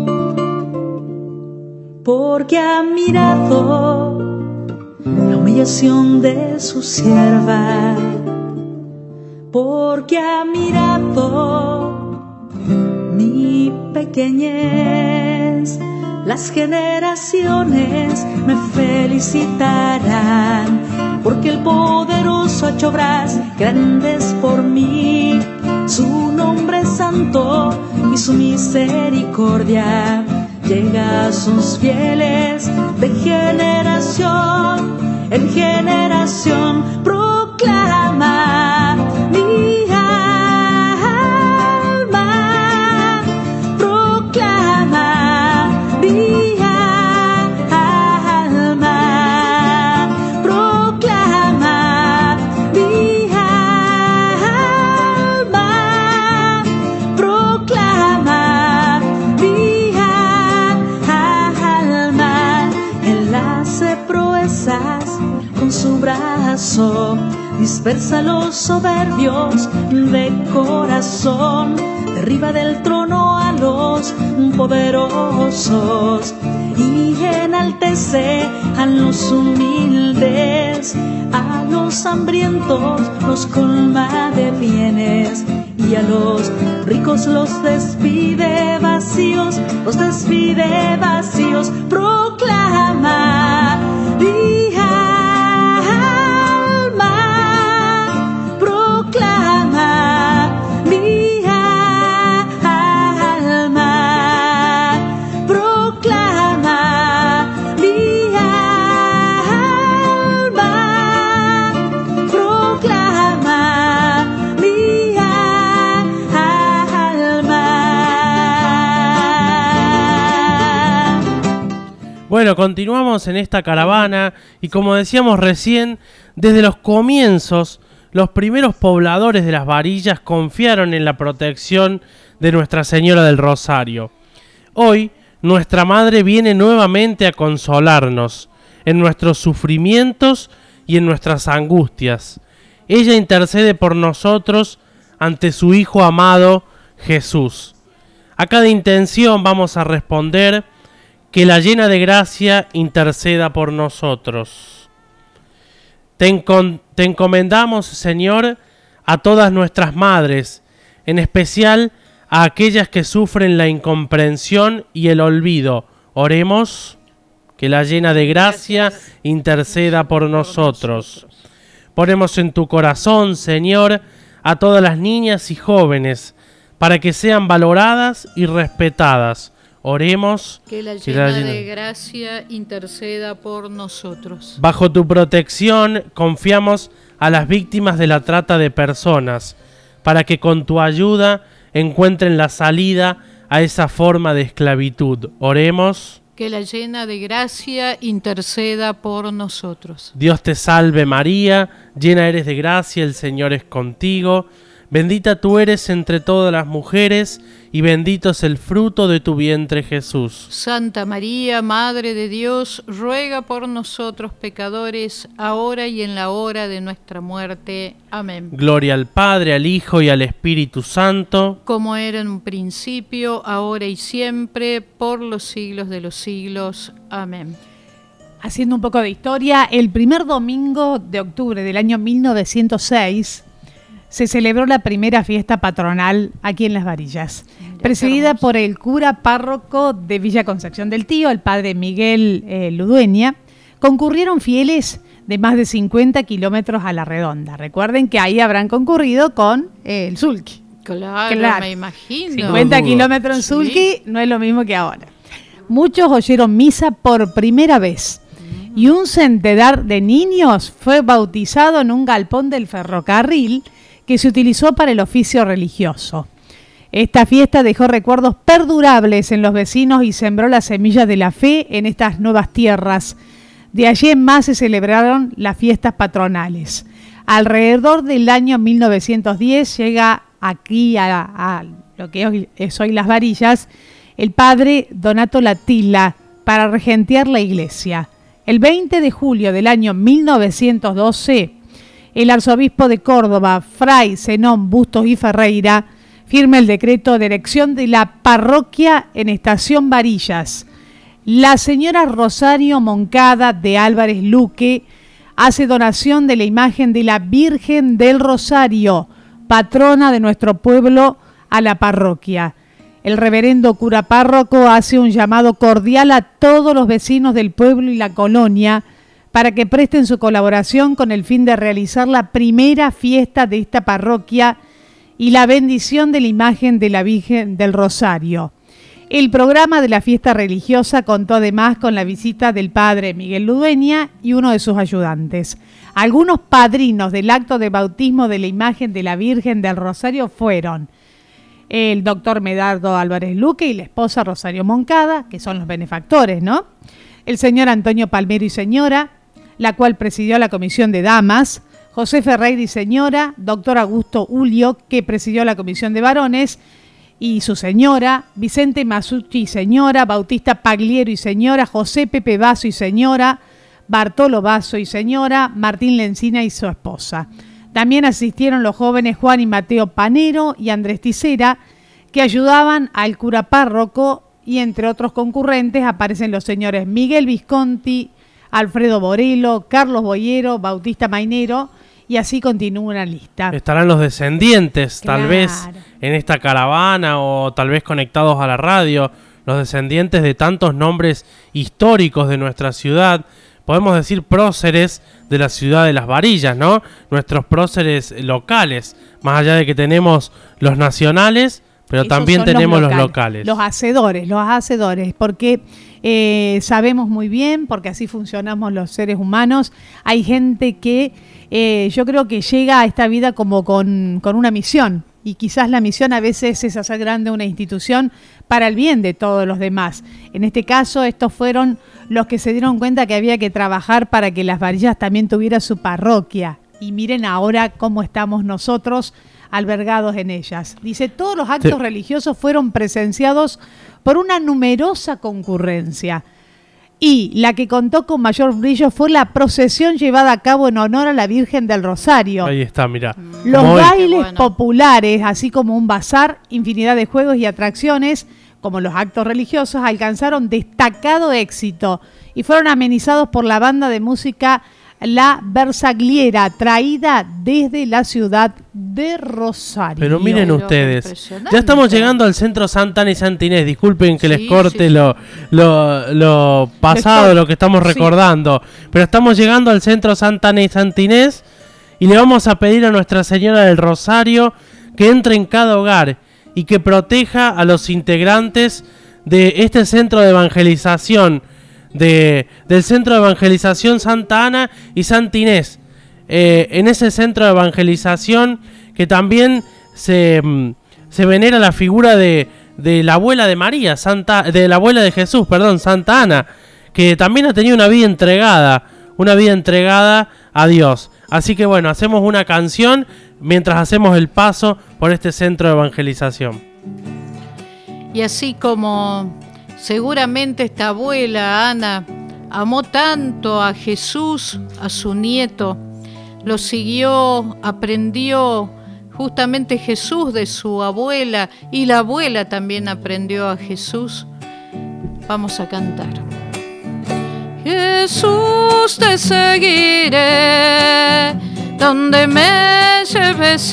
porque ha mirado la humillación de su sierva, porque ha mirado mi pequeñez. Las generaciones me felicitarán, porque el poderoso ha hecho obras grandes por mí. Su nombre es santo y su misericordia llega a sus fieles de generación en generación. Proclama mi alma, proclama mi alma, proclama mi alma, proclama mi alma. Él hace proezas con su brazo, dispersa los soberbios de corazón, derriba del trono a los poderosos y enaltece a los humildes. A los hambrientos los colma de bienes y a los ricos los despide vacíos, los despide vacíos. Proclama mi alma, Bueno, continuamos en esta caravana y como decíamos recién, desde los comienzos, los primeros pobladores de las Varillas confiaron en la protección de Nuestra Señora del Rosario. Hoy, nuestra Madre viene nuevamente a consolarnos en nuestros sufrimientos y en nuestras angustias. Ella intercede por nosotros ante su Hijo amado, Jesús. A cada intención vamos a responder: que la llena de gracia interceda por nosotros. Te, encon te encomendamos, Señor, a todas nuestras madres, en especial a aquellas que sufren la incomprensión y el olvido. Oremos. Que la llena de gracia interceda por nosotros. Ponemos en tu corazón, Señor, a todas las niñas y jóvenes, para que sean valoradas y respetadas. Oremos. Que la llena de gracia interceda por nosotros. Bajo tu protección confiamos a las víctimas de la trata de personas, para que con tu ayuda encuentren la salida a esa forma de esclavitud. Oremos. Que la llena de gracia interceda por nosotros. Dios te salve María, llena eres de gracia, el Señor es contigo. Bendita tú eres entre todas las mujeres, y bendito es el fruto de tu vientre, Jesús. Santa María, Madre de Dios, ruega por nosotros pecadores, ahora y en la hora de nuestra muerte. Amén. Gloria al Padre, al Hijo y al Espíritu Santo. Como era en un principio, ahora y siempre, por los siglos de los siglos. Amén. Haciendo un poco de historia, el primer domingo de octubre del año mil novecientos seis... se celebró la primera fiesta patronal aquí en Las Varillas, Mira, presidida por el cura párroco de Villa Concepción del Tío, el padre Miguel eh, Ludueña. Concurrieron fieles de más de cincuenta kilómetros a la redonda. Recuerden que ahí habrán concurrido con eh, el Sulky. Claro, claro, me imagino. cincuenta kilómetros en Sulky, sí. No es lo mismo que ahora. Muchos oyeron misa por primera vez. Y un centenar de niños fue bautizado en un galpón del ferrocarril que se utilizó para el oficio religioso. Esta fiesta dejó recuerdos perdurables en los vecinos y sembró la semilla de la fe en estas nuevas tierras. De allí en más se celebraron las fiestas patronales. Alrededor del año mil novecientos diez llega aquí a, a lo que hoy es hoy Las Varillas el padre Donato Latilla para regentear la iglesia. El veinte de julio del año mil novecientos doce, el arzobispo de Córdoba, Fray Zenón Bustos y Ferreira, firma el decreto de erección de la parroquia en Estación Varillas. La señora Rosario Moncada de Álvarez Luque hace donación de la imagen de la Virgen del Rosario, patrona de nuestro pueblo, a la parroquia. El reverendo cura párroco hace un llamado cordial a todos los vecinos del pueblo y la colonia para que presten su colaboración con el fin de realizar la primera fiesta de esta parroquia y la bendición de la imagen de la Virgen del Rosario. El programa de la fiesta religiosa contó además con la visita del padre Miguel Ludueña y uno de sus ayudantes. Algunos padrinos del acto de bautismo de la imagen de la Virgen del Rosario fueron el doctor Medardo Álvarez Luque y la esposa Rosario Moncada, que son los benefactores, ¿no? El señor Antonio Palmero y señora, la cual presidió la comisión de damas, José Ferreira y señora, doctor Augusto Ulio, que presidió la comisión de varones, y su señora, Vicente Masucci y señora, Bautista Pagliero y señora, José Pepe Vaso y señora, Bartolo Vaso y señora, Martín Lencina y su esposa. También asistieron los jóvenes Juan y Mateo Panero y Andrés Ticera, que ayudaban al cura párroco, y entre otros concurrentes aparecen los señores Miguel Visconti, Alfredo Borelo, Carlos Boyero, Bautista Mainero, y así continúa una lista. Estarán los descendientes, Claro. tal vez, en esta caravana o tal vez conectados a la radio, los descendientes de tantos nombres históricos de nuestra ciudad. Podemos decir próceres de la ciudad de Las Varillas, ¿no? Nuestros próceres locales, más allá de que tenemos los nacionales, pero Esos también son tenemos los los locales. locales. Los hacedores, los hacedores, porque eh, sabemos muy bien, porque así funcionamos los seres humanos, hay gente que eh, yo creo que llega a esta vida como con, con una misión, y quizás la misión a veces es hacer grande una institución para el bien de todos los demás. En este caso, estos fueron los que se dieron cuenta que había que trabajar para que Las Varillas también tuviera su parroquia. Y miren ahora cómo estamos nosotros albergados en ellas. Dice, todos los actos sí. religiosos fueron presenciados por una numerosa concurrencia. Y la que contó con mayor brillo fue la procesión llevada a cabo en honor a la Virgen del Rosario. Ahí está, mira. Los Muy bailes bueno. populares, así como un bazar, infinidad de juegos y atracciones, como los actos religiosos, alcanzaron destacado éxito y fueron amenizados por la banda de música La Bersagliera, traída desde la ciudad de Rosario. Pero miren ustedes, ya estamos llegando al centro Santa Ana y Santa Inés. Disculpen que sí, les corte sí. lo, lo, lo pasado, lo que estamos recordando. Sí. Pero estamos llegando al centro Santa Ana y Santa Inés y le vamos a pedir a Nuestra Señora del Rosario que entre en cada hogar y que proteja a los integrantes de este centro de evangelización. De, del Centro de Evangelización Santa Ana y Santa Inés. Eh, en ese centro de evangelización que también se, se venera la figura de, de la abuela de María, Santa, de la abuela de Jesús, perdón, Santa Ana, que también ha tenido una vida entregada, una vida entregada a Dios. Así que bueno, hacemos una canción mientras hacemos el paso por este centro de evangelización. Y así como seguramente esta abuela, Ana, amó tanto a Jesús, a su nieto, lo siguió, aprendió justamente Jesús de su abuela, y la abuela también aprendió a Jesús. Vamos a cantar. Jesús, te seguiré, donde me lleves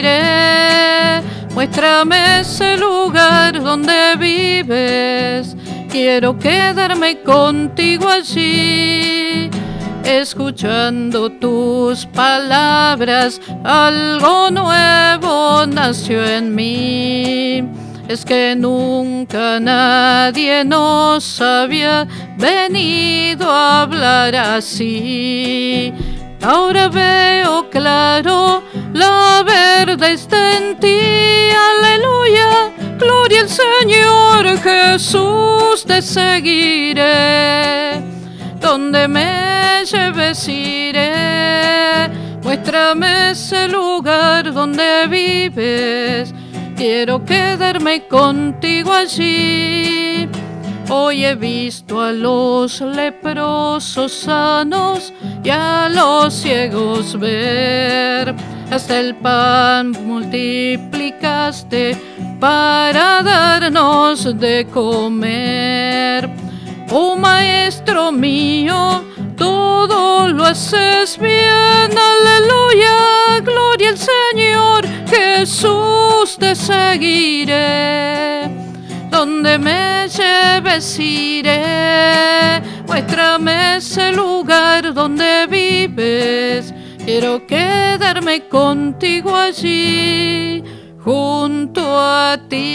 iré. Muéstrame ese lugar donde vives, quiero quedarme contigo allí. Escuchando tus palabras, algo nuevo nació en mí. Es que nunca nadie nos había venido a hablar así. Ahora veo claro, la verdad está en ti, aleluya, gloria al Señor Jesús, te seguiré, donde me lleves iré, muéstrame ese lugar donde vives, quiero quedarme contigo allí. Hoy he visto a los leprosos sanos y a los ciegos ver. Hasta el pan multiplicaste para darnos de comer. Oh Maestro mío, todo lo haces bien, aleluya, gloria al Señor Jesús, te seguiré. Donde me lleves iré, muéstrame ese lugar donde vives, quiero quedarme contigo allí, junto a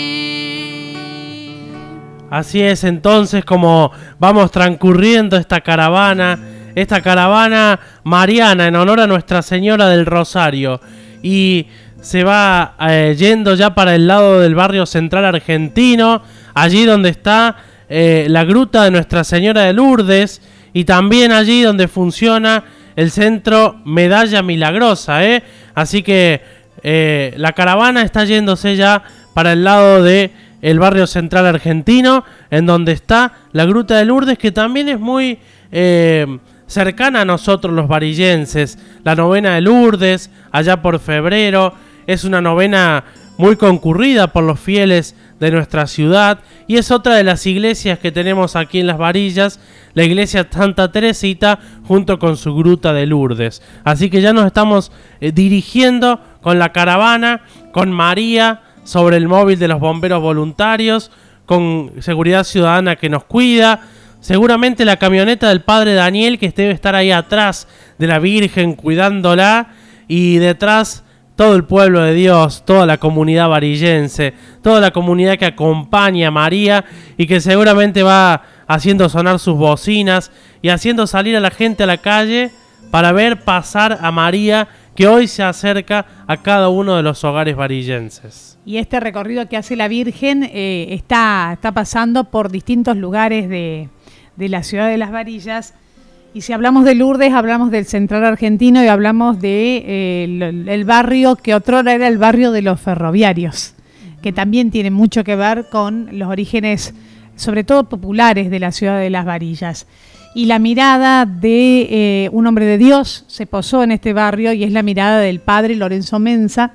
ti. Así es entonces como vamos transcurriendo esta caravana, esta caravana mariana en honor a Nuestra Señora del Rosario, y se va eh, yendo ya para el lado del barrio central argentino, allí donde está eh, la gruta de Nuestra Señora de Lourdes, y también allí donde funciona el centro Medalla Milagrosa, ¿eh? Así que eh, la caravana está yéndose ya para el lado de el barrio central argentino, en donde está la gruta de Lourdes, que también es muy eh, cercana a nosotros los varillenses. La novena de Lourdes, allá por febrero, es una novena muy concurrida por los fieles de nuestra ciudad, y es otra de las iglesias que tenemos aquí en Las Varillas, la iglesia Santa Teresita junto con su gruta de Lourdes. Así que ya nos estamos eh, dirigiendo con la caravana, con María sobre el móvil de los bomberos voluntarios, con Seguridad Ciudadana que nos cuida, seguramente la camioneta del padre Daniel que debe estar ahí atrás de la Virgen cuidándola, y detrás todo el pueblo de Dios, toda la comunidad varillense, toda la comunidad que acompaña a María y que seguramente va haciendo sonar sus bocinas y haciendo salir a la gente a la calle para ver pasar a María, que hoy se acerca a cada uno de los hogares varillenses. Y este recorrido que hace la Virgen eh, está, está pasando por distintos lugares de, de la ciudad de Las Varillas. Y si hablamos de Lourdes, hablamos del Central Argentino y hablamos de eh, el, el barrio que otrora era el barrio de los ferroviarios, que también tiene mucho que ver con los orígenes, sobre todo populares, de la ciudad de Las Varillas. Y la mirada de eh, un hombre de Dios se posó en este barrio y es la mirada del padre Lorenzo Mensa.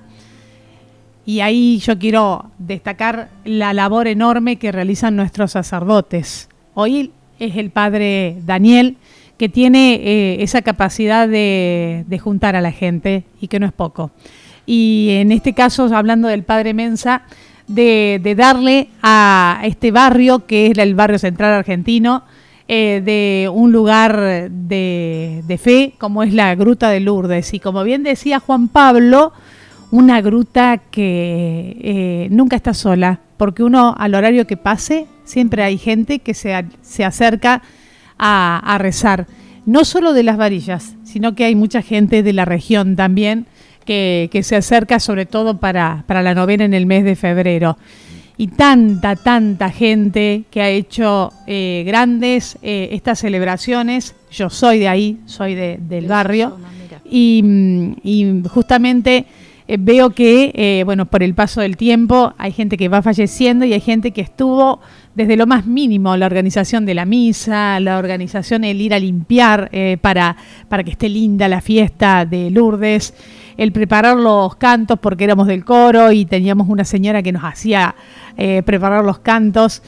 Y ahí yo quiero destacar la labor enorme que realizan nuestros sacerdotes. Hoy es el padre Daniel, que tiene eh, esa capacidad de, de juntar a la gente y que no es poco. Y en este caso, hablando del padre Mensa, de, de darle a este barrio, que es el barrio central argentino, Eh, de un lugar de, de fe como es la Gruta de Lourdes. Y como bien decía Juan Pablo, una gruta que eh, nunca está sola, porque uno al horario que pase siempre hay gente que se, se acerca a, a rezar, no solo de Las Varillas, sino que hay mucha gente de la región también que, que se acerca, sobre todo para, para la novena en el mes de febrero. Y tanta, tanta gente que ha hecho eh, grandes eh, estas celebraciones. Yo soy de ahí, soy de, del barrio. Y, y justamente eh, veo que, eh, bueno, por el paso del tiempo hay gente que va falleciendo y hay gente que estuvo desde lo más mínimo, la organización de la misa, la organización, el ir a limpiar eh, para, para que esté linda la fiesta de Lourdes, el preparar los cantos porque éramos del coro y teníamos una señora que nos hacía eh, preparar los cantos,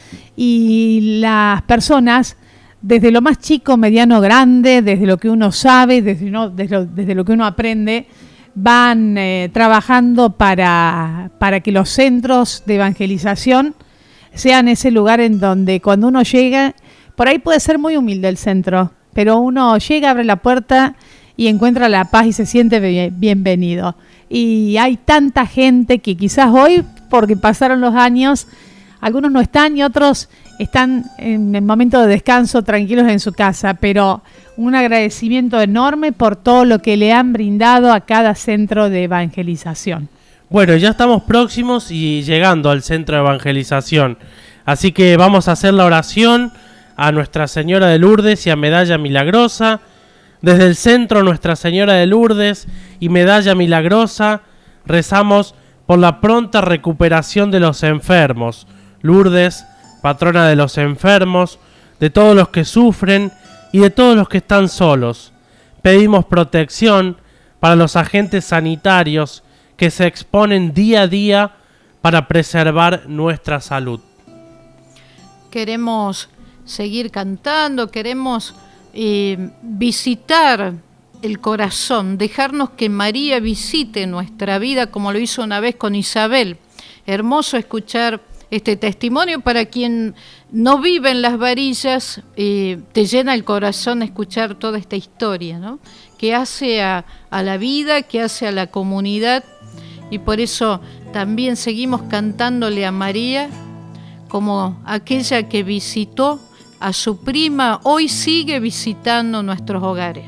y las personas desde lo más chico, mediano, grande, desde lo que uno sabe, desde, uno, desde, lo, desde lo que uno aprende, van eh, trabajando para, para que los centros de evangelización sean ese lugar en donde cuando uno llega, por ahí puede ser muy humilde el centro, pero uno llega, abre la puerta y encuentra la paz y se siente bienvenido. Y hay tanta gente que quizás hoy, porque pasaron los años, algunos no están y otros están en el momento de descanso tranquilos en su casa, pero un agradecimiento enorme por todo lo que le han brindado a cada centro de evangelización. Bueno, ya estamos próximos y llegando al centro de evangelización, así que vamos a hacer la oración a Nuestra Señora de Lourdes y a Medalla Milagrosa. Desde el centro Nuestra Señora de Lourdes y Medalla Milagrosa rezamos por la pronta recuperación de los enfermos. Lourdes, patrona de los enfermos, de todos los que sufren y de todos los que están solos. Pedimos protección para los agentes sanitarios que se exponen día a día para preservar nuestra salud. Queremos seguir cantando, queremos eh, visitar el corazón, dejarnos que María visite nuestra vida como lo hizo una vez con Isabel. Hermoso escuchar este testimonio. Para quien no vive en Las Varillas, eh, te llena el corazón escuchar toda esta historia, ¿no? Que hace a, a la vida, que hace a la comunidad, y por eso también seguimos cantándole a María como aquella que visitó a su prima, hoy sigue visitando nuestros hogares.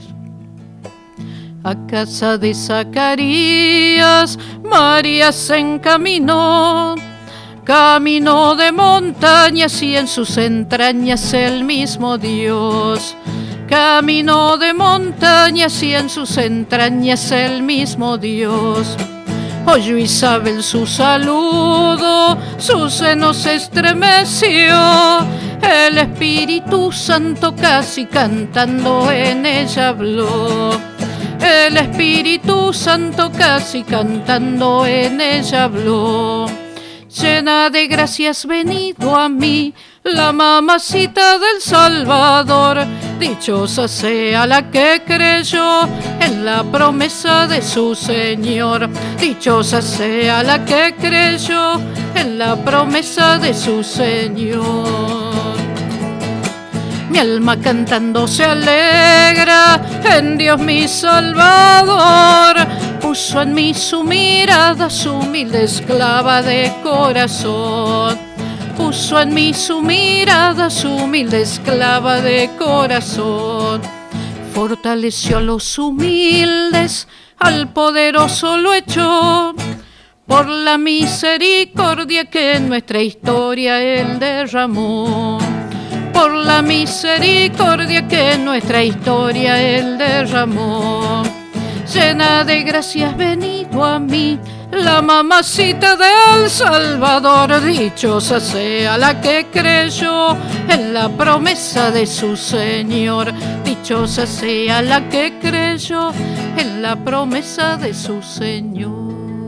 A casa de Zacarías, María se encaminó, camino de montañas y en sus entrañas el mismo Dios. Camino de montañas y en sus entrañas el mismo Dios. Oyó Isabel su saludo, su seno se estremeció, el Espíritu Santo casi cantando en ella habló. El Espíritu Santo casi cantando en ella habló. Llena de gracias venido a mí, la mamacita del Salvador. Dichosa sea la que creyó en la promesa de su Señor. Dichosa sea la que creyó en la promesa de su Señor. Mi alma cantando se alegra en Dios mi Salvador. Puso en mí su mirada, su humilde esclava de corazón. Puso en mí su mirada, su humilde esclava de corazón. fortaleció a los humildes, al poderoso lo echó, por la misericordia que en nuestra historia Él derramó. Por la misericordia que en nuestra historia Él derramó. Llena de gracias venido a mí, la mamacita del Salvador. Dichosa sea la que creyó en la promesa de su Señor. Dichosa sea la que creyó en la promesa de su Señor.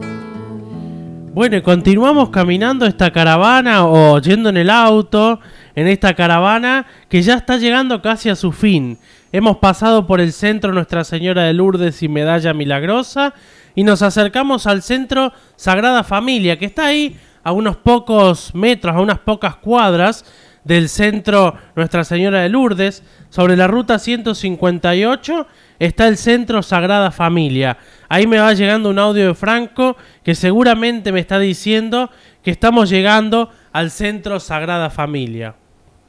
Bueno, y continuamos caminando esta caravana o yendo en el auto, en esta caravana que ya está llegando casi a su fin. Hemos pasado por el centro Nuestra Señora de Lourdes y Medalla Milagrosa y nos acercamos al centro Sagrada Familia, que está ahí a unos pocos metros, a unas pocas cuadras del centro Nuestra Señora de Lourdes. Sobre la ruta ciento cincuenta y ocho está el centro Sagrada Familia. Ahí me va llegando un audio de Franco que seguramente me está diciendo que estamos llegando al centro Sagrada Familia.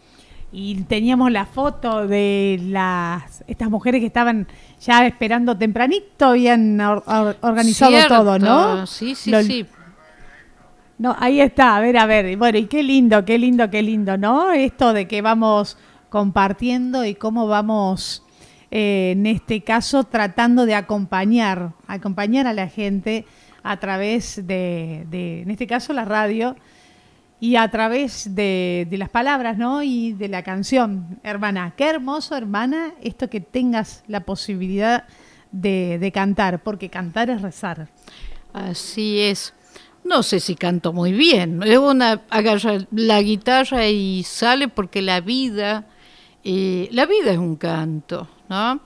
Y teníamos la foto de las estas mujeres que estaban ya esperando tempranito, habían or, or, organizado Cierto. todo, ¿no? Sí, sí, Lo, sí. No, ahí está, a ver, a ver. Bueno, y qué lindo, qué lindo, qué lindo, ¿no? Esto de que vamos compartiendo y cómo vamos, eh, en este caso, tratando de acompañar, acompañar a la gente a través de, de en este caso, la radio, y a través de, de las palabras, ¿no? Y de la canción, hermana. Qué hermoso, hermana, esto que tengas la posibilidad de, de cantar, porque cantar es rezar. Así es. No sé si canto muy bien. Es una agarra la guitarra y sale porque la vida, eh, la vida es un canto, ¿no?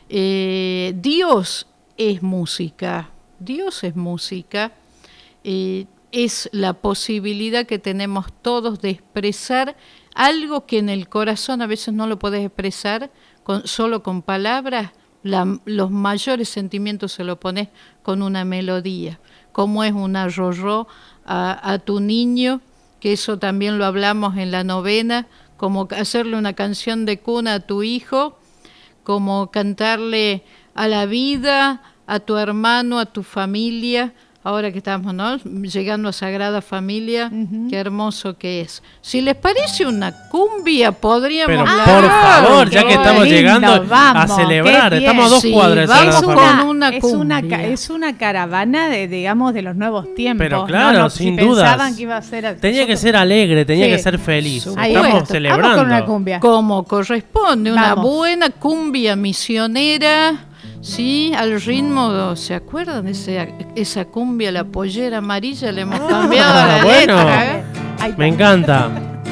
Eh, Dios es música. Dios es música. Eh, es la posibilidad que tenemos todos de expresar algo que en el corazón a veces no lo podés expresar con, solo con palabras. La, los mayores sentimientos se lo pones con una melodía, como es una rorró a, a tu niño, que eso también lo hablamos en la novena, como hacerle una canción de cuna a tu hijo, como cantarle a la vida, a tu hermano, a tu familia. Ahora que estamos, ¿no?, llegando a Sagrada Familia, uh-huh. Qué hermoso que es. Si les parece una cumbia, podríamos... Pero hablar. por favor, ya que estamos lindo, llegando vamos, a celebrar, estamos a dos sí, cuadras de Sagrada vamos Familia. con una es, una, cumbia. es una caravana, de, digamos, de los nuevos tiempos. Pero claro, no, no, sin si dudas. pensaban que iba a ser... Tenía que ser alegre, tenía Sí. que ser feliz. Ahí Estamos está. celebrando. Vamos con una cumbia. Como corresponde, una Vamos. buena cumbia misionera, sí, al ritmo, ¿se acuerdan de ese, esa cumbia, la pollera amarilla? Le hemos cambiado Ah, la bueno. letra, ¿eh? Me encanta.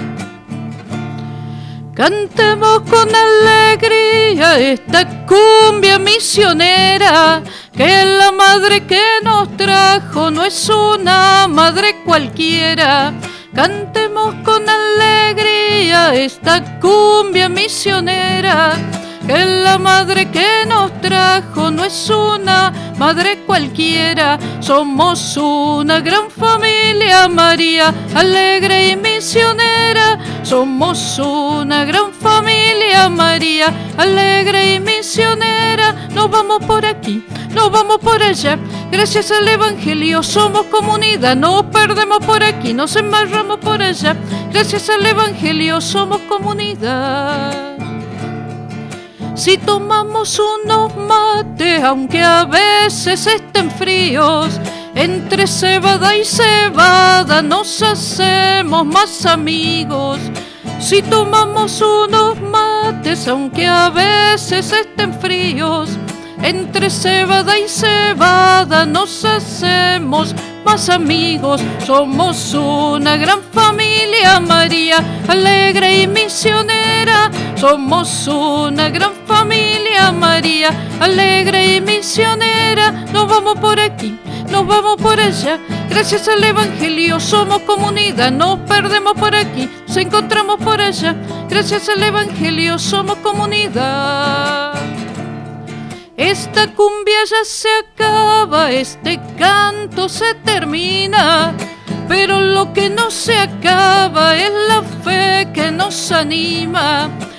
Cantemos con alegría esta cumbia misionera, que la madre que nos trajo no es una madre cualquiera. Cantemos con alegría esta cumbia misionera, que la madre que nos trajo no es una madre cualquiera. Somos una gran familia, María, alegre y misionera. Somos una gran familia, María, alegre y misionera. Nos vamos por aquí, nos vamos por allá. Gracias al Evangelio somos comunidad. Nos perdemos por aquí, nos embarramos por allá. Gracias al Evangelio somos comunidad. Si tomamos unos mates, aunque a veces estén fríos, entre cebada y cebada nos hacemos más amigos. Si tomamos unos mates, aunque a veces estén fríos, entre cebada y cebada nos hacemos más amigos. Somos una gran familia, María, alegre y misionera. Somos una gran familia, María, alegre y misionera. Nos vamos por aquí, nos vamos por allá. Gracias al Evangelio somos comunidad. Nos perdemos por aquí, nos encontramos por allá. Gracias al Evangelio somos comunidad. Esta cumbia ya se acaba, este canto se termina, pero lo que no se acaba es la fe que nos anima.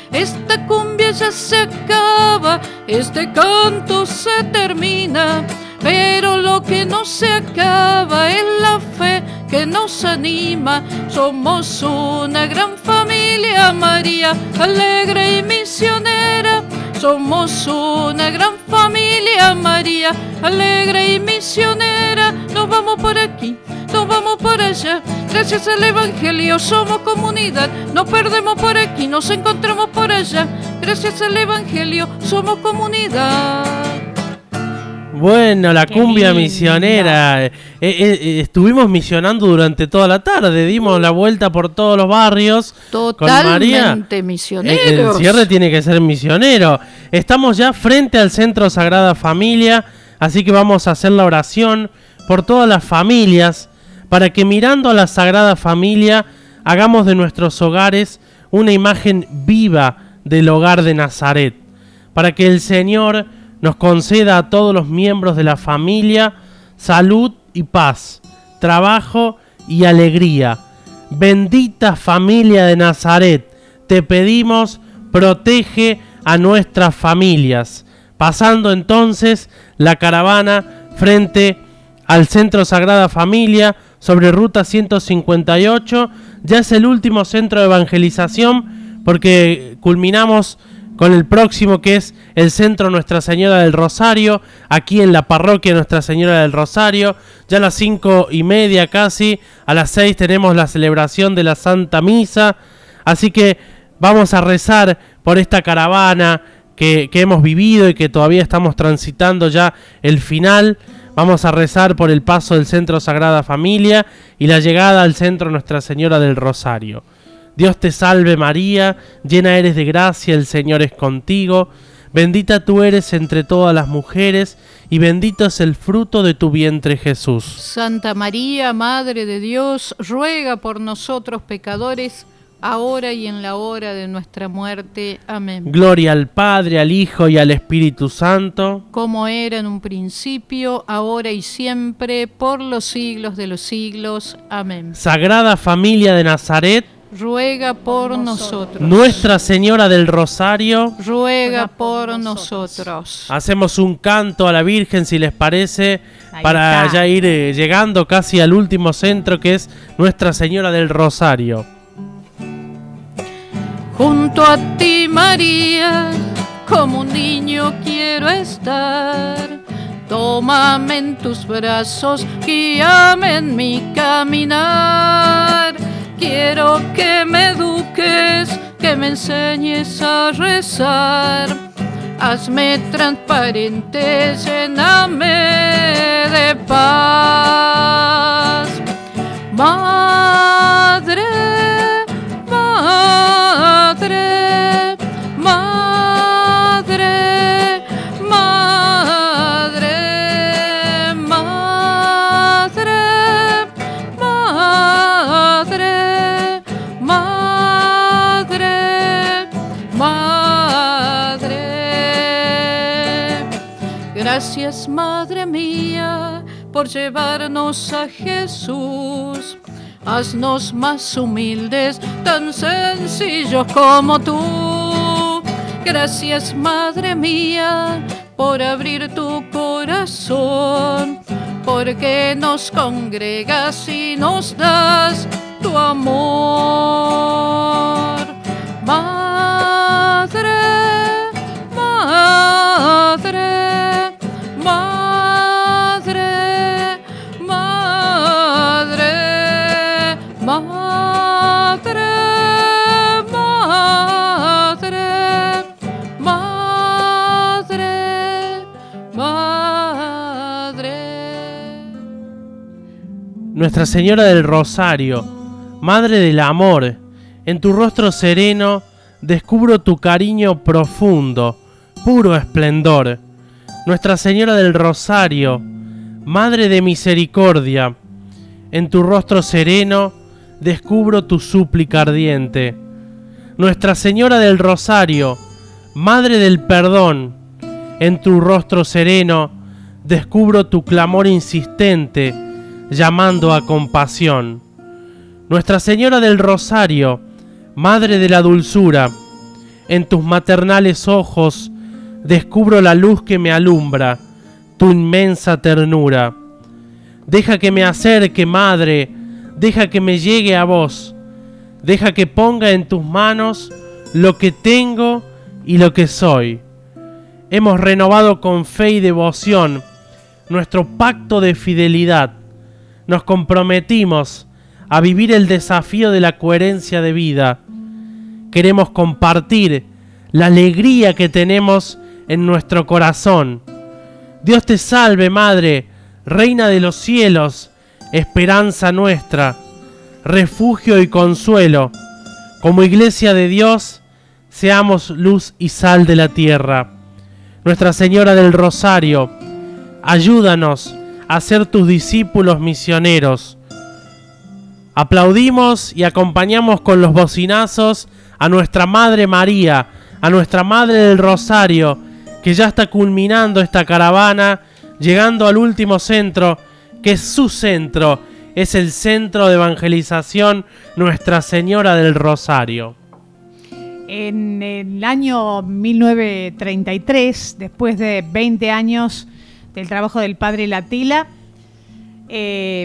Esta cumbia ya se acaba, este canto se termina, pero lo que no se acaba es la fe que nos anima. Somos una gran familia, María, alegre y misionera. Somos una gran familia, María, alegre y misionera. Nos vamos por aquí, nos vamos por allá, gracias al Evangelio somos comunidad. Nos perdemos por aquí, nos encontramos por allá, gracias al Evangelio somos comunidad. Bueno, la Qué cumbia lindo. misionera. Eh, eh, eh, estuvimos misionando durante toda la tarde, dimos la vuelta por todos los barrios. Con María. Totalmente misioneros. Eh, El cierre tiene que ser misionero. Estamos ya frente al Centro Sagrada Familia, así que vamos a hacer la oración por todas las familias, para que mirando a la Sagrada Familia hagamos de nuestros hogares una imagen viva del hogar de Nazaret, para que el Señor nos conceda a todos los miembros de la familia salud y paz, trabajo y alegría. Bendita familia de Nazaret, te pedimos, protege a nuestras familias. Pasando entonces la caravana frente al Centro Sagrada Familia sobre Ruta ciento cincuenta y ocho, ya es el último centro de evangelización porque culminamos con el próximo, que es el Centro Nuestra Señora del Rosario, aquí en la parroquia Nuestra Señora del Rosario. Ya a las cinco y media casi, a las seis tenemos la celebración de la Santa Misa, así que vamos a rezar por esta caravana que, que hemos vivido y que todavía estamos transitando ya el final. Vamos a rezar por el paso del Centro Sagrada Familia y la llegada al Centro Nuestra Señora del Rosario. Dios te salve María, llena eres de gracia, el Señor es contigo. Bendita tú eres entre todas las mujeres y bendito es el fruto de tu vientre Jesús. Santa María, Madre de Dios, ruega por nosotros pecadores, ahora y en la hora de nuestra muerte. Amén. Gloria al Padre, al Hijo y al Espíritu Santo. Como era en un principio, ahora y siempre, por los siglos de los siglos. Amén. Sagrada Familia de Nazaret, ruega por nosotros. Nuestra Señora del Rosario, ruega por nosotros. Hacemos un canto a la Virgen, si les parece, Ahí para está. ya ir eh, llegando casi al último centro, que es Nuestra Señora del Rosario. Junto a ti, María, como un niño quiero estar. Tómame en tus brazos, guíame en mi caminar. Quiero que me eduques, que me enseñes a rezar. Hazme transparente, lléname de paz. Madre, madre, madre, madre, madre, madre, madre, madre. Gracias, Madre mía, por llevarnos a Jesús. Haznos más humildes, tan sencillos como tú. Gracias, Madre mía, por abrir tu corazón, porque nos congregas y nos das tu amor. Madre, madre, madre, madre, madre, madre, madre, madre. Nuestra Señora del Rosario, Madre del Amor, en tu rostro sereno descubro tu cariño profundo, puro esplendor. Nuestra Señora del Rosario, Madre de Misericordia, en tu rostro sereno descubro tu súplica ardiente. Nuestra Señora del Rosario, Madre del Perdón, en tu rostro sereno descubro tu clamor insistente, llamando a compasión. Nuestra Señora del Rosario, Madre de la Dulzura, en tus maternales ojos descubro la luz que me alumbra, tu inmensa ternura. Deja que me acerque, madre, deja que me llegue a vos, deja que ponga en tus manos lo que tengo y lo que soy. Hemos renovado con fe y devoción nuestro pacto de fidelidad. Nos comprometimos a vivir el desafío de la coherencia de vida. Queremos compartir la alegría que tenemos en nuestro corazón. Dios te salve, Madre, Reina de los cielos, esperanza nuestra, refugio y consuelo. Como Iglesia de Dios, seamos luz y sal de la tierra. Nuestra Señora del Rosario, ayúdanos a ser tus discípulos misioneros. Aplaudimos y acompañamos con los bocinazos a nuestra Madre María, a nuestra Madre del Rosario, que ya está culminando esta caravana, llegando al último centro, que es su centro, es el centro de evangelización Nuestra Señora del Rosario. En el año mil novecientos treinta y tres, después de veinte años del trabajo del padre Latila, eh,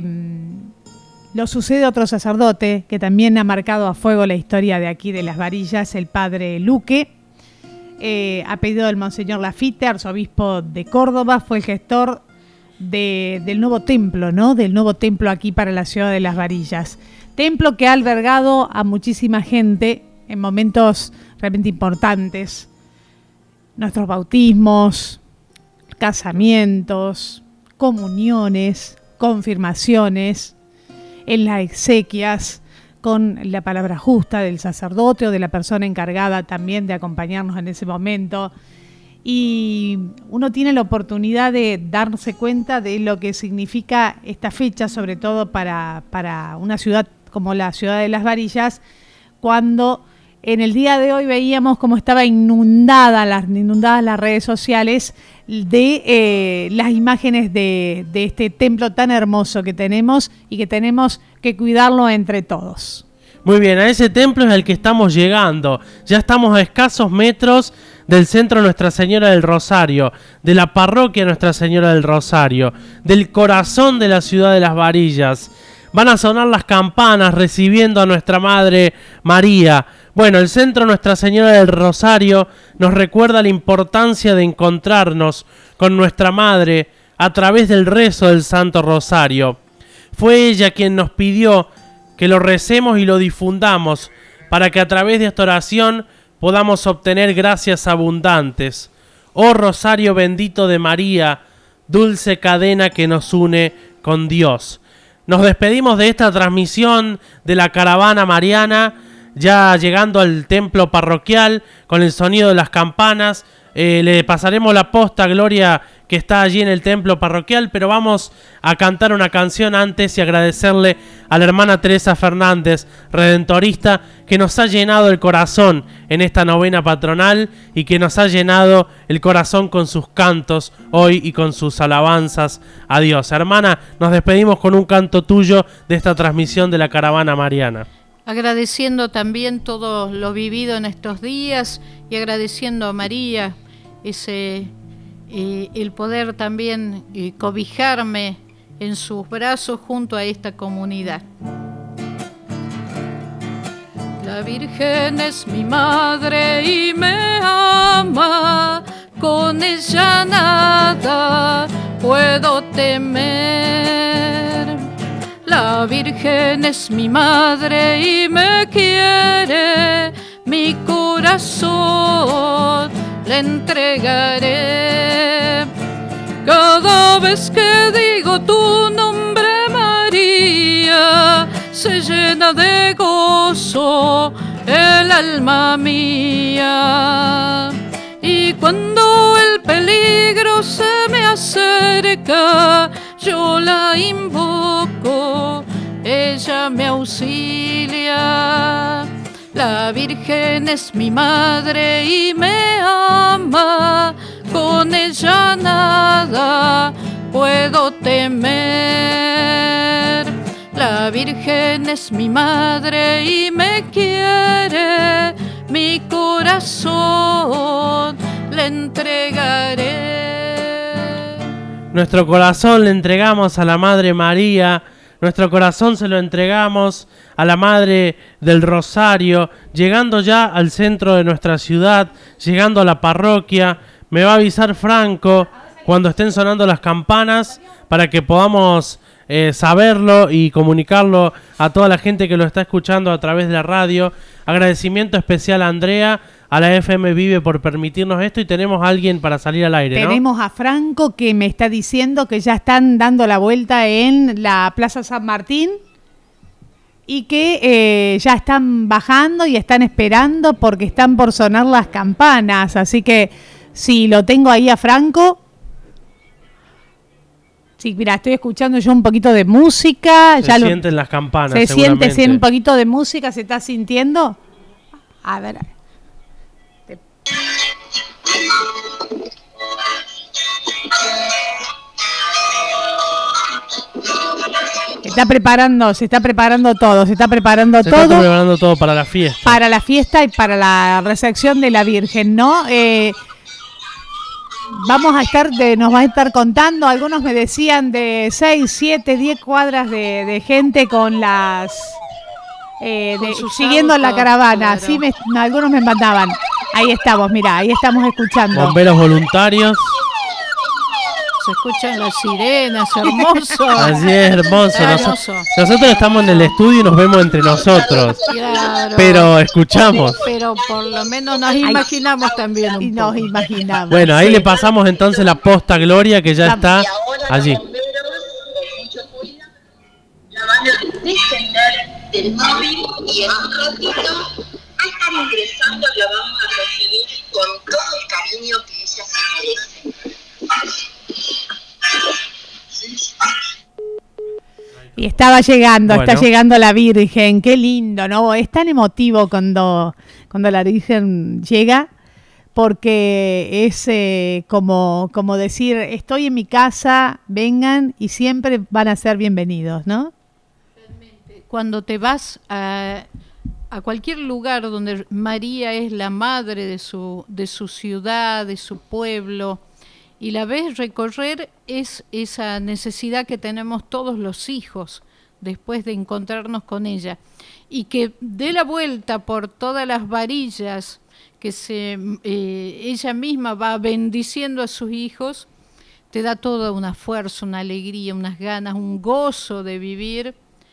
lo sucede otro sacerdote que también ha marcado a fuego la historia de aquí de Las Varillas, el padre Luque. Eh, a pedido del Monseñor Lafite, arzobispo de Córdoba, fue el gestor de, del nuevo templo, ¿no? Del nuevo templo aquí para la ciudad de Las Varillas. Templo que ha albergado a muchísima gente en momentos realmente importantes. Nuestros bautismos, casamientos, comuniones, confirmaciones, en las exequias, con la palabra justa del sacerdote o de la persona encargada también de acompañarnos en ese momento. Y uno tiene la oportunidad de darse cuenta de lo que significa esta fecha, sobre todo para, para una ciudad como la ciudad de Las Varillas, cuando en el día de hoy veíamos cómo estaba inundada las, inundadas las redes sociales de eh, las imágenes de, de este templo tan hermoso que tenemos y que tenemos que cuidarlo entre todos. Muy bien, a ese templo es al que estamos llegando. Ya estamos a escasos metros del centro Nuestra Señora del Rosario, de la parroquia Nuestra Señora del Rosario, del corazón de la ciudad de Las Varillas. Van a sonar las campanas recibiendo a nuestra Madre María. Bueno, el centro Nuestra Señora del Rosario nos recuerda la importancia de encontrarnos con nuestra Madre a través del rezo del Santo Rosario. Fue ella quien nos pidió que lo recemos y lo difundamos para que a través de esta oración podamos obtener gracias abundantes. Oh Rosario bendito de María, dulce cadena que nos une con Dios. Nos despedimos de esta transmisión de la caravana mariana, ya llegando al templo parroquial con el sonido de las campanas. Eh, le pasaremos la posta a Gloria, que está allí en el templo parroquial, pero vamos a cantar una canción antes y agradecerle a la hermana Teresa Fernández, redentorista, que nos ha llenado el corazón en esta novena patronal y que nos ha llenado el corazón con sus cantos hoy y con sus alabanzas a Dios. Hermana, nos despedimos con un canto tuyo de esta transmisión de la caravana mariana. Agradeciendo también todo lo vivido en estos días y agradeciendo a María ese eh, el poder también eh, cobijarme en sus brazos junto a esta comunidad. La Virgen es mi madre y me ama, con ella nada puedo temer. La Virgen es mi madre y me quiere, mi corazón le entregaré. Cada vez que digo tu nombre, María, se llena de gozo el alma mía. Y cuando el peligro se me acerca, yo la invoco, ella me auxilia. La Virgen es mi madre y me ama, con ella nada puedo temer. La Virgen es mi madre y me quiere, mi corazón le entregaré. Nuestro corazón le entregamos a la Madre María, nuestro corazón se lo entregamos a la Madre del Rosario, llegando ya al centro de nuestra ciudad, llegando a la parroquia. Me va a avisar Franco cuando estén sonando las campanas para que podamos eh, saberlo y comunicarlo a toda la gente que lo está escuchando a través de la radio. Agradecimiento especial a Andrea, a la F M Vive por permitirnos esto, y tenemos a alguien para salir al aire, ¿no? Tenemos a Franco que me está diciendo que ya están dando la vuelta en la Plaza San Martín y que eh, ya están bajando y están esperando porque están por sonar las campanas. Así que si lo tengo ahí a Franco. Sí, mira, estoy escuchando yo un poquito de música. Se ya sienten lo, las campanas, se seguramente. siente un poquito de música, ¿se está sintiendo? A ver. Te... Se está preparando, se está preparando todo, se está preparando se todo. Se está preparando todo para la fiesta. Para la fiesta y para la recepción de la Virgen, ¿no? Eh... Vamos a estar, de, nos va a estar contando, algunos me decían de seis, siete, diez cuadras de, de gente con las, eh, de, siguiendo autos, la caravana, claro. Sí, me, algunos me mandaban. Ahí estamos, mira, ahí estamos escuchando. Bomberos voluntarios. Se escuchan las sirenas, hermoso. Así es, hermoso. hermoso. Nos, nosotros estamos en el estudio y nos vemos entre nosotros. Claro. Pero escuchamos. Pero por lo menos nos imaginamos Ay, también un Y nos poco. imaginamos. Bueno, ahí sí. le pasamos entonces la posta Gloria, que ya está allí. Los bomberos, con mucho cuidado, la van a descender del móvil y en un ratito a estar ingresando la vamos a recibir con todo el cariño que ella se merece. Y estaba llegando, bueno. está llegando la Virgen, qué lindo, ¿no? Es tan emotivo cuando, cuando la Virgen llega, porque es eh, como, como decir, estoy en mi casa, vengan y siempre van a ser bienvenidos, ¿no? Cuando te vas a, a cualquier lugar donde María es la madre de su, de su ciudad, de su pueblo, y la ves recorrer, es esa necesidad que tenemos todos los hijos después de encontrarnos con ella, y que dé la vuelta por todas las varillas que se, eh, ella misma va bendiciendo a sus hijos, te da toda una fuerza, una alegría, unas ganas, un gozo de vivir,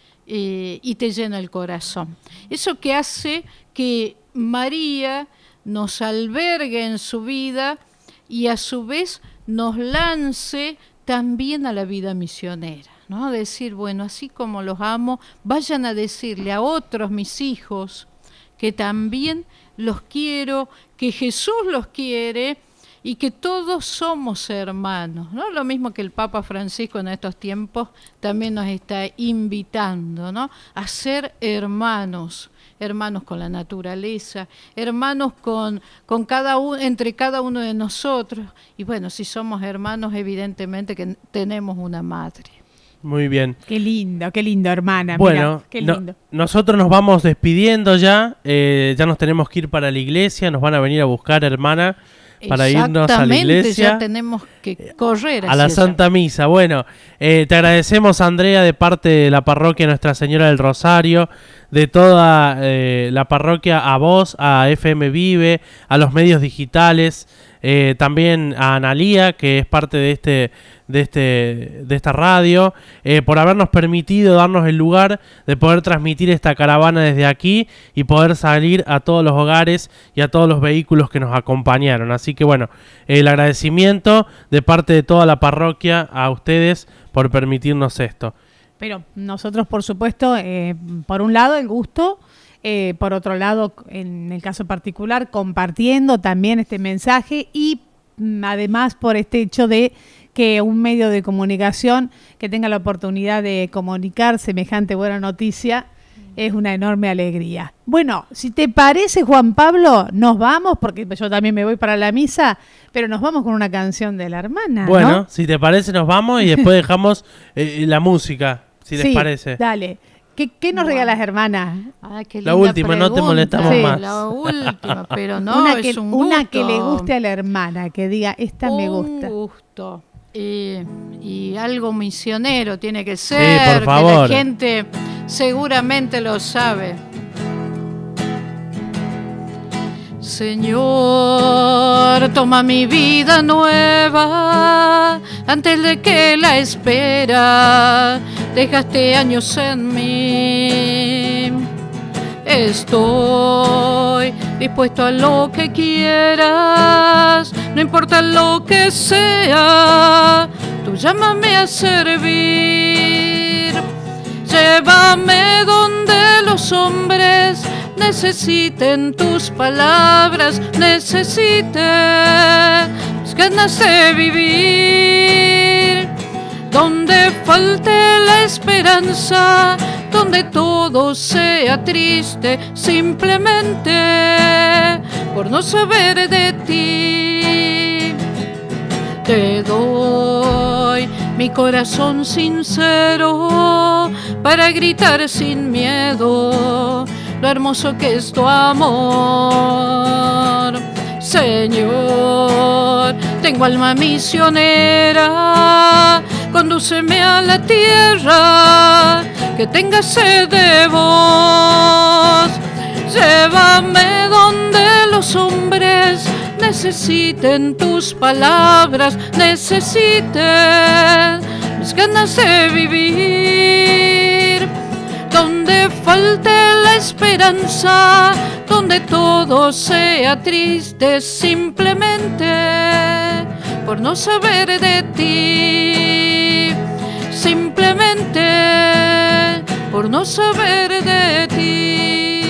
eh, y te llena el corazón. Eso que hace que María nos albergue en su vida y a su vez nos lance también a la vida misionera, ¿no? Decir, bueno, así como los amo, vayan a decirle a otros mis hijos que también los quiero, que Jesús los quiere y que todos somos hermanos, ¿no? Lo mismo que el Papa Francisco en estos tiempos también nos está invitando, ¿no? A ser hermanos. hermanos con la naturaleza, hermanos con, con cada uno, entre cada uno de nosotros. Y bueno, si somos hermanos, evidentemente que tenemos una madre. Muy bien. Qué lindo, qué lindo, hermana. Bueno, Mira, qué lindo. No, nosotros nos vamos despidiendo ya, eh, ya nos tenemos que ir para la iglesia, nos van a venir a buscar, hermana, para irnos a la iglesia. Ya tenemos que correr a la Santa Misa. Bueno, eh, te agradecemos, Andrea, de parte de la parroquia Nuestra Señora del Rosario, de toda eh, la parroquia, a vos, a F M Vive, a los medios digitales, eh, también a Analía, que es parte de este de este de esta radio, eh, por habernos permitido darnos el lugar de poder transmitir esta caravana desde aquí y poder salir a todos los hogares y a todos los vehículos que nos acompañaron. Así que bueno, el agradecimiento de parte de toda la parroquia a ustedes por permitirnos esto. Pero nosotros, por supuesto, eh, por un lado el gusto, eh, por otro lado, en el caso particular, compartiendo también este mensaje y mm, además por este hecho de que un medio de comunicación que tenga la oportunidad de comunicar semejante buena noticia es una enorme alegría. Bueno, si te parece, Juan Pablo, nos vamos, porque yo también me voy para la misa, pero nos vamos con una canción de la hermana, Bueno, ¿no? si te parece nos vamos y después dejamos eh, la música, si les sí, parece. Dale. ¿Qué, qué nos Bueno. regalas, hermana? Ah, qué La linda última, no te pregunta. molestamos Sí. más. La última, pero no, una que, es un una gusto. que le guste a la hermana, que diga, esta me gusta. Un gusto. Eh, y algo misionero tiene que ser, por favor. que la gente seguramente lo sabe. Señor, toma mi vida nueva antes de que la espera. Dejaste años en mí. Estoy dispuesto a lo que quieras, no importa lo que sea. Tú llámame a servir. Llévame donde los hombres necesiten tus palabras, necesiten mis ganas de vivir. Donde falte la esperanza, donde todo sea triste, simplemente por no saber de ti. Te doy mi corazón sincero para gritar sin miedo lo hermoso que es tu amor. Señor, tengo alma misionera, condúceme a la tierra que tenga sed de vos. Llévame donde los hombres necesiten tus palabras, necesiten mis ganas de vivir. Donde falte la esperanza, donde todo sea triste, simplemente por no saber de ti, simplemente por no saber de ti.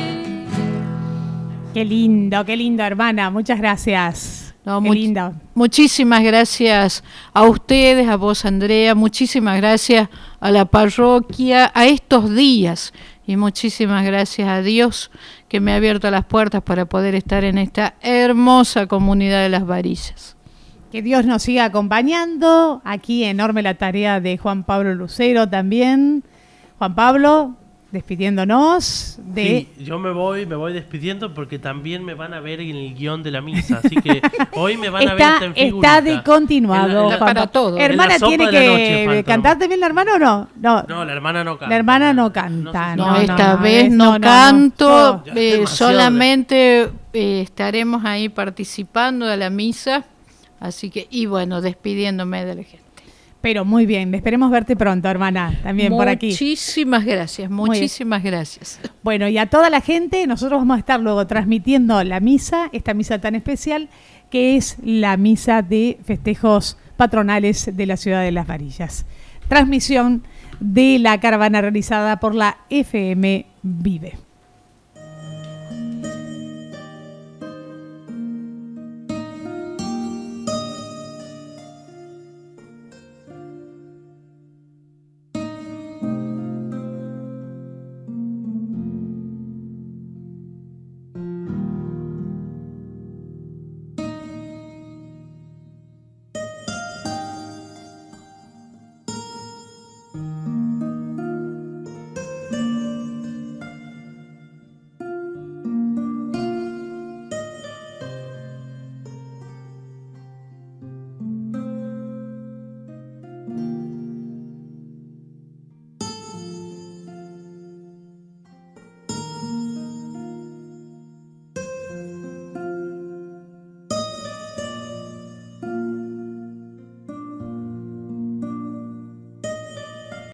Qué lindo, qué lindo, hermana. Muchas gracias. No, qué much- lindo. Muchísimas gracias a ustedes, a vos, Andrea, muchísimas gracias a la parroquia, a estos días, y muchísimas gracias a Dios que me ha abierto las puertas para poder estar en esta hermosa comunidad de Las Varillas. Que Dios nos siga acompañando. Aquí enorme la tarea de Juan Pablo Lucero también. Juan Pablo, despidiéndonos de... Sí, yo me voy, me voy despidiendo porque también me van a ver en el guión de la misa, así que hoy me van a ver Está, hasta en figurita. está de continuado. En la- en la- Juan para Pablo. todo. Hermana, En la sopa ¿tiene de la que noche falta. cantar también la hermana o no? No, No, la hermana no canta. la hermana no canta. No, No, esta no, vez es- no, no, no, no. canto, No. Ya es eh, demasiado. solamente eh, estaremos ahí participando de la misa, así que, y bueno, despidiéndome de la gente. Pero muy bien, esperemos verte pronto, hermana, también por aquí. Muchísimas gracias, Muy bien. muchísimas gracias. Bueno, y a toda la gente, nosotros vamos a estar luego transmitiendo la misa, esta misa tan especial, que es la misa de festejos patronales de la ciudad de Las Varillas. Transmisión de la caravana realizada por la F M Vive.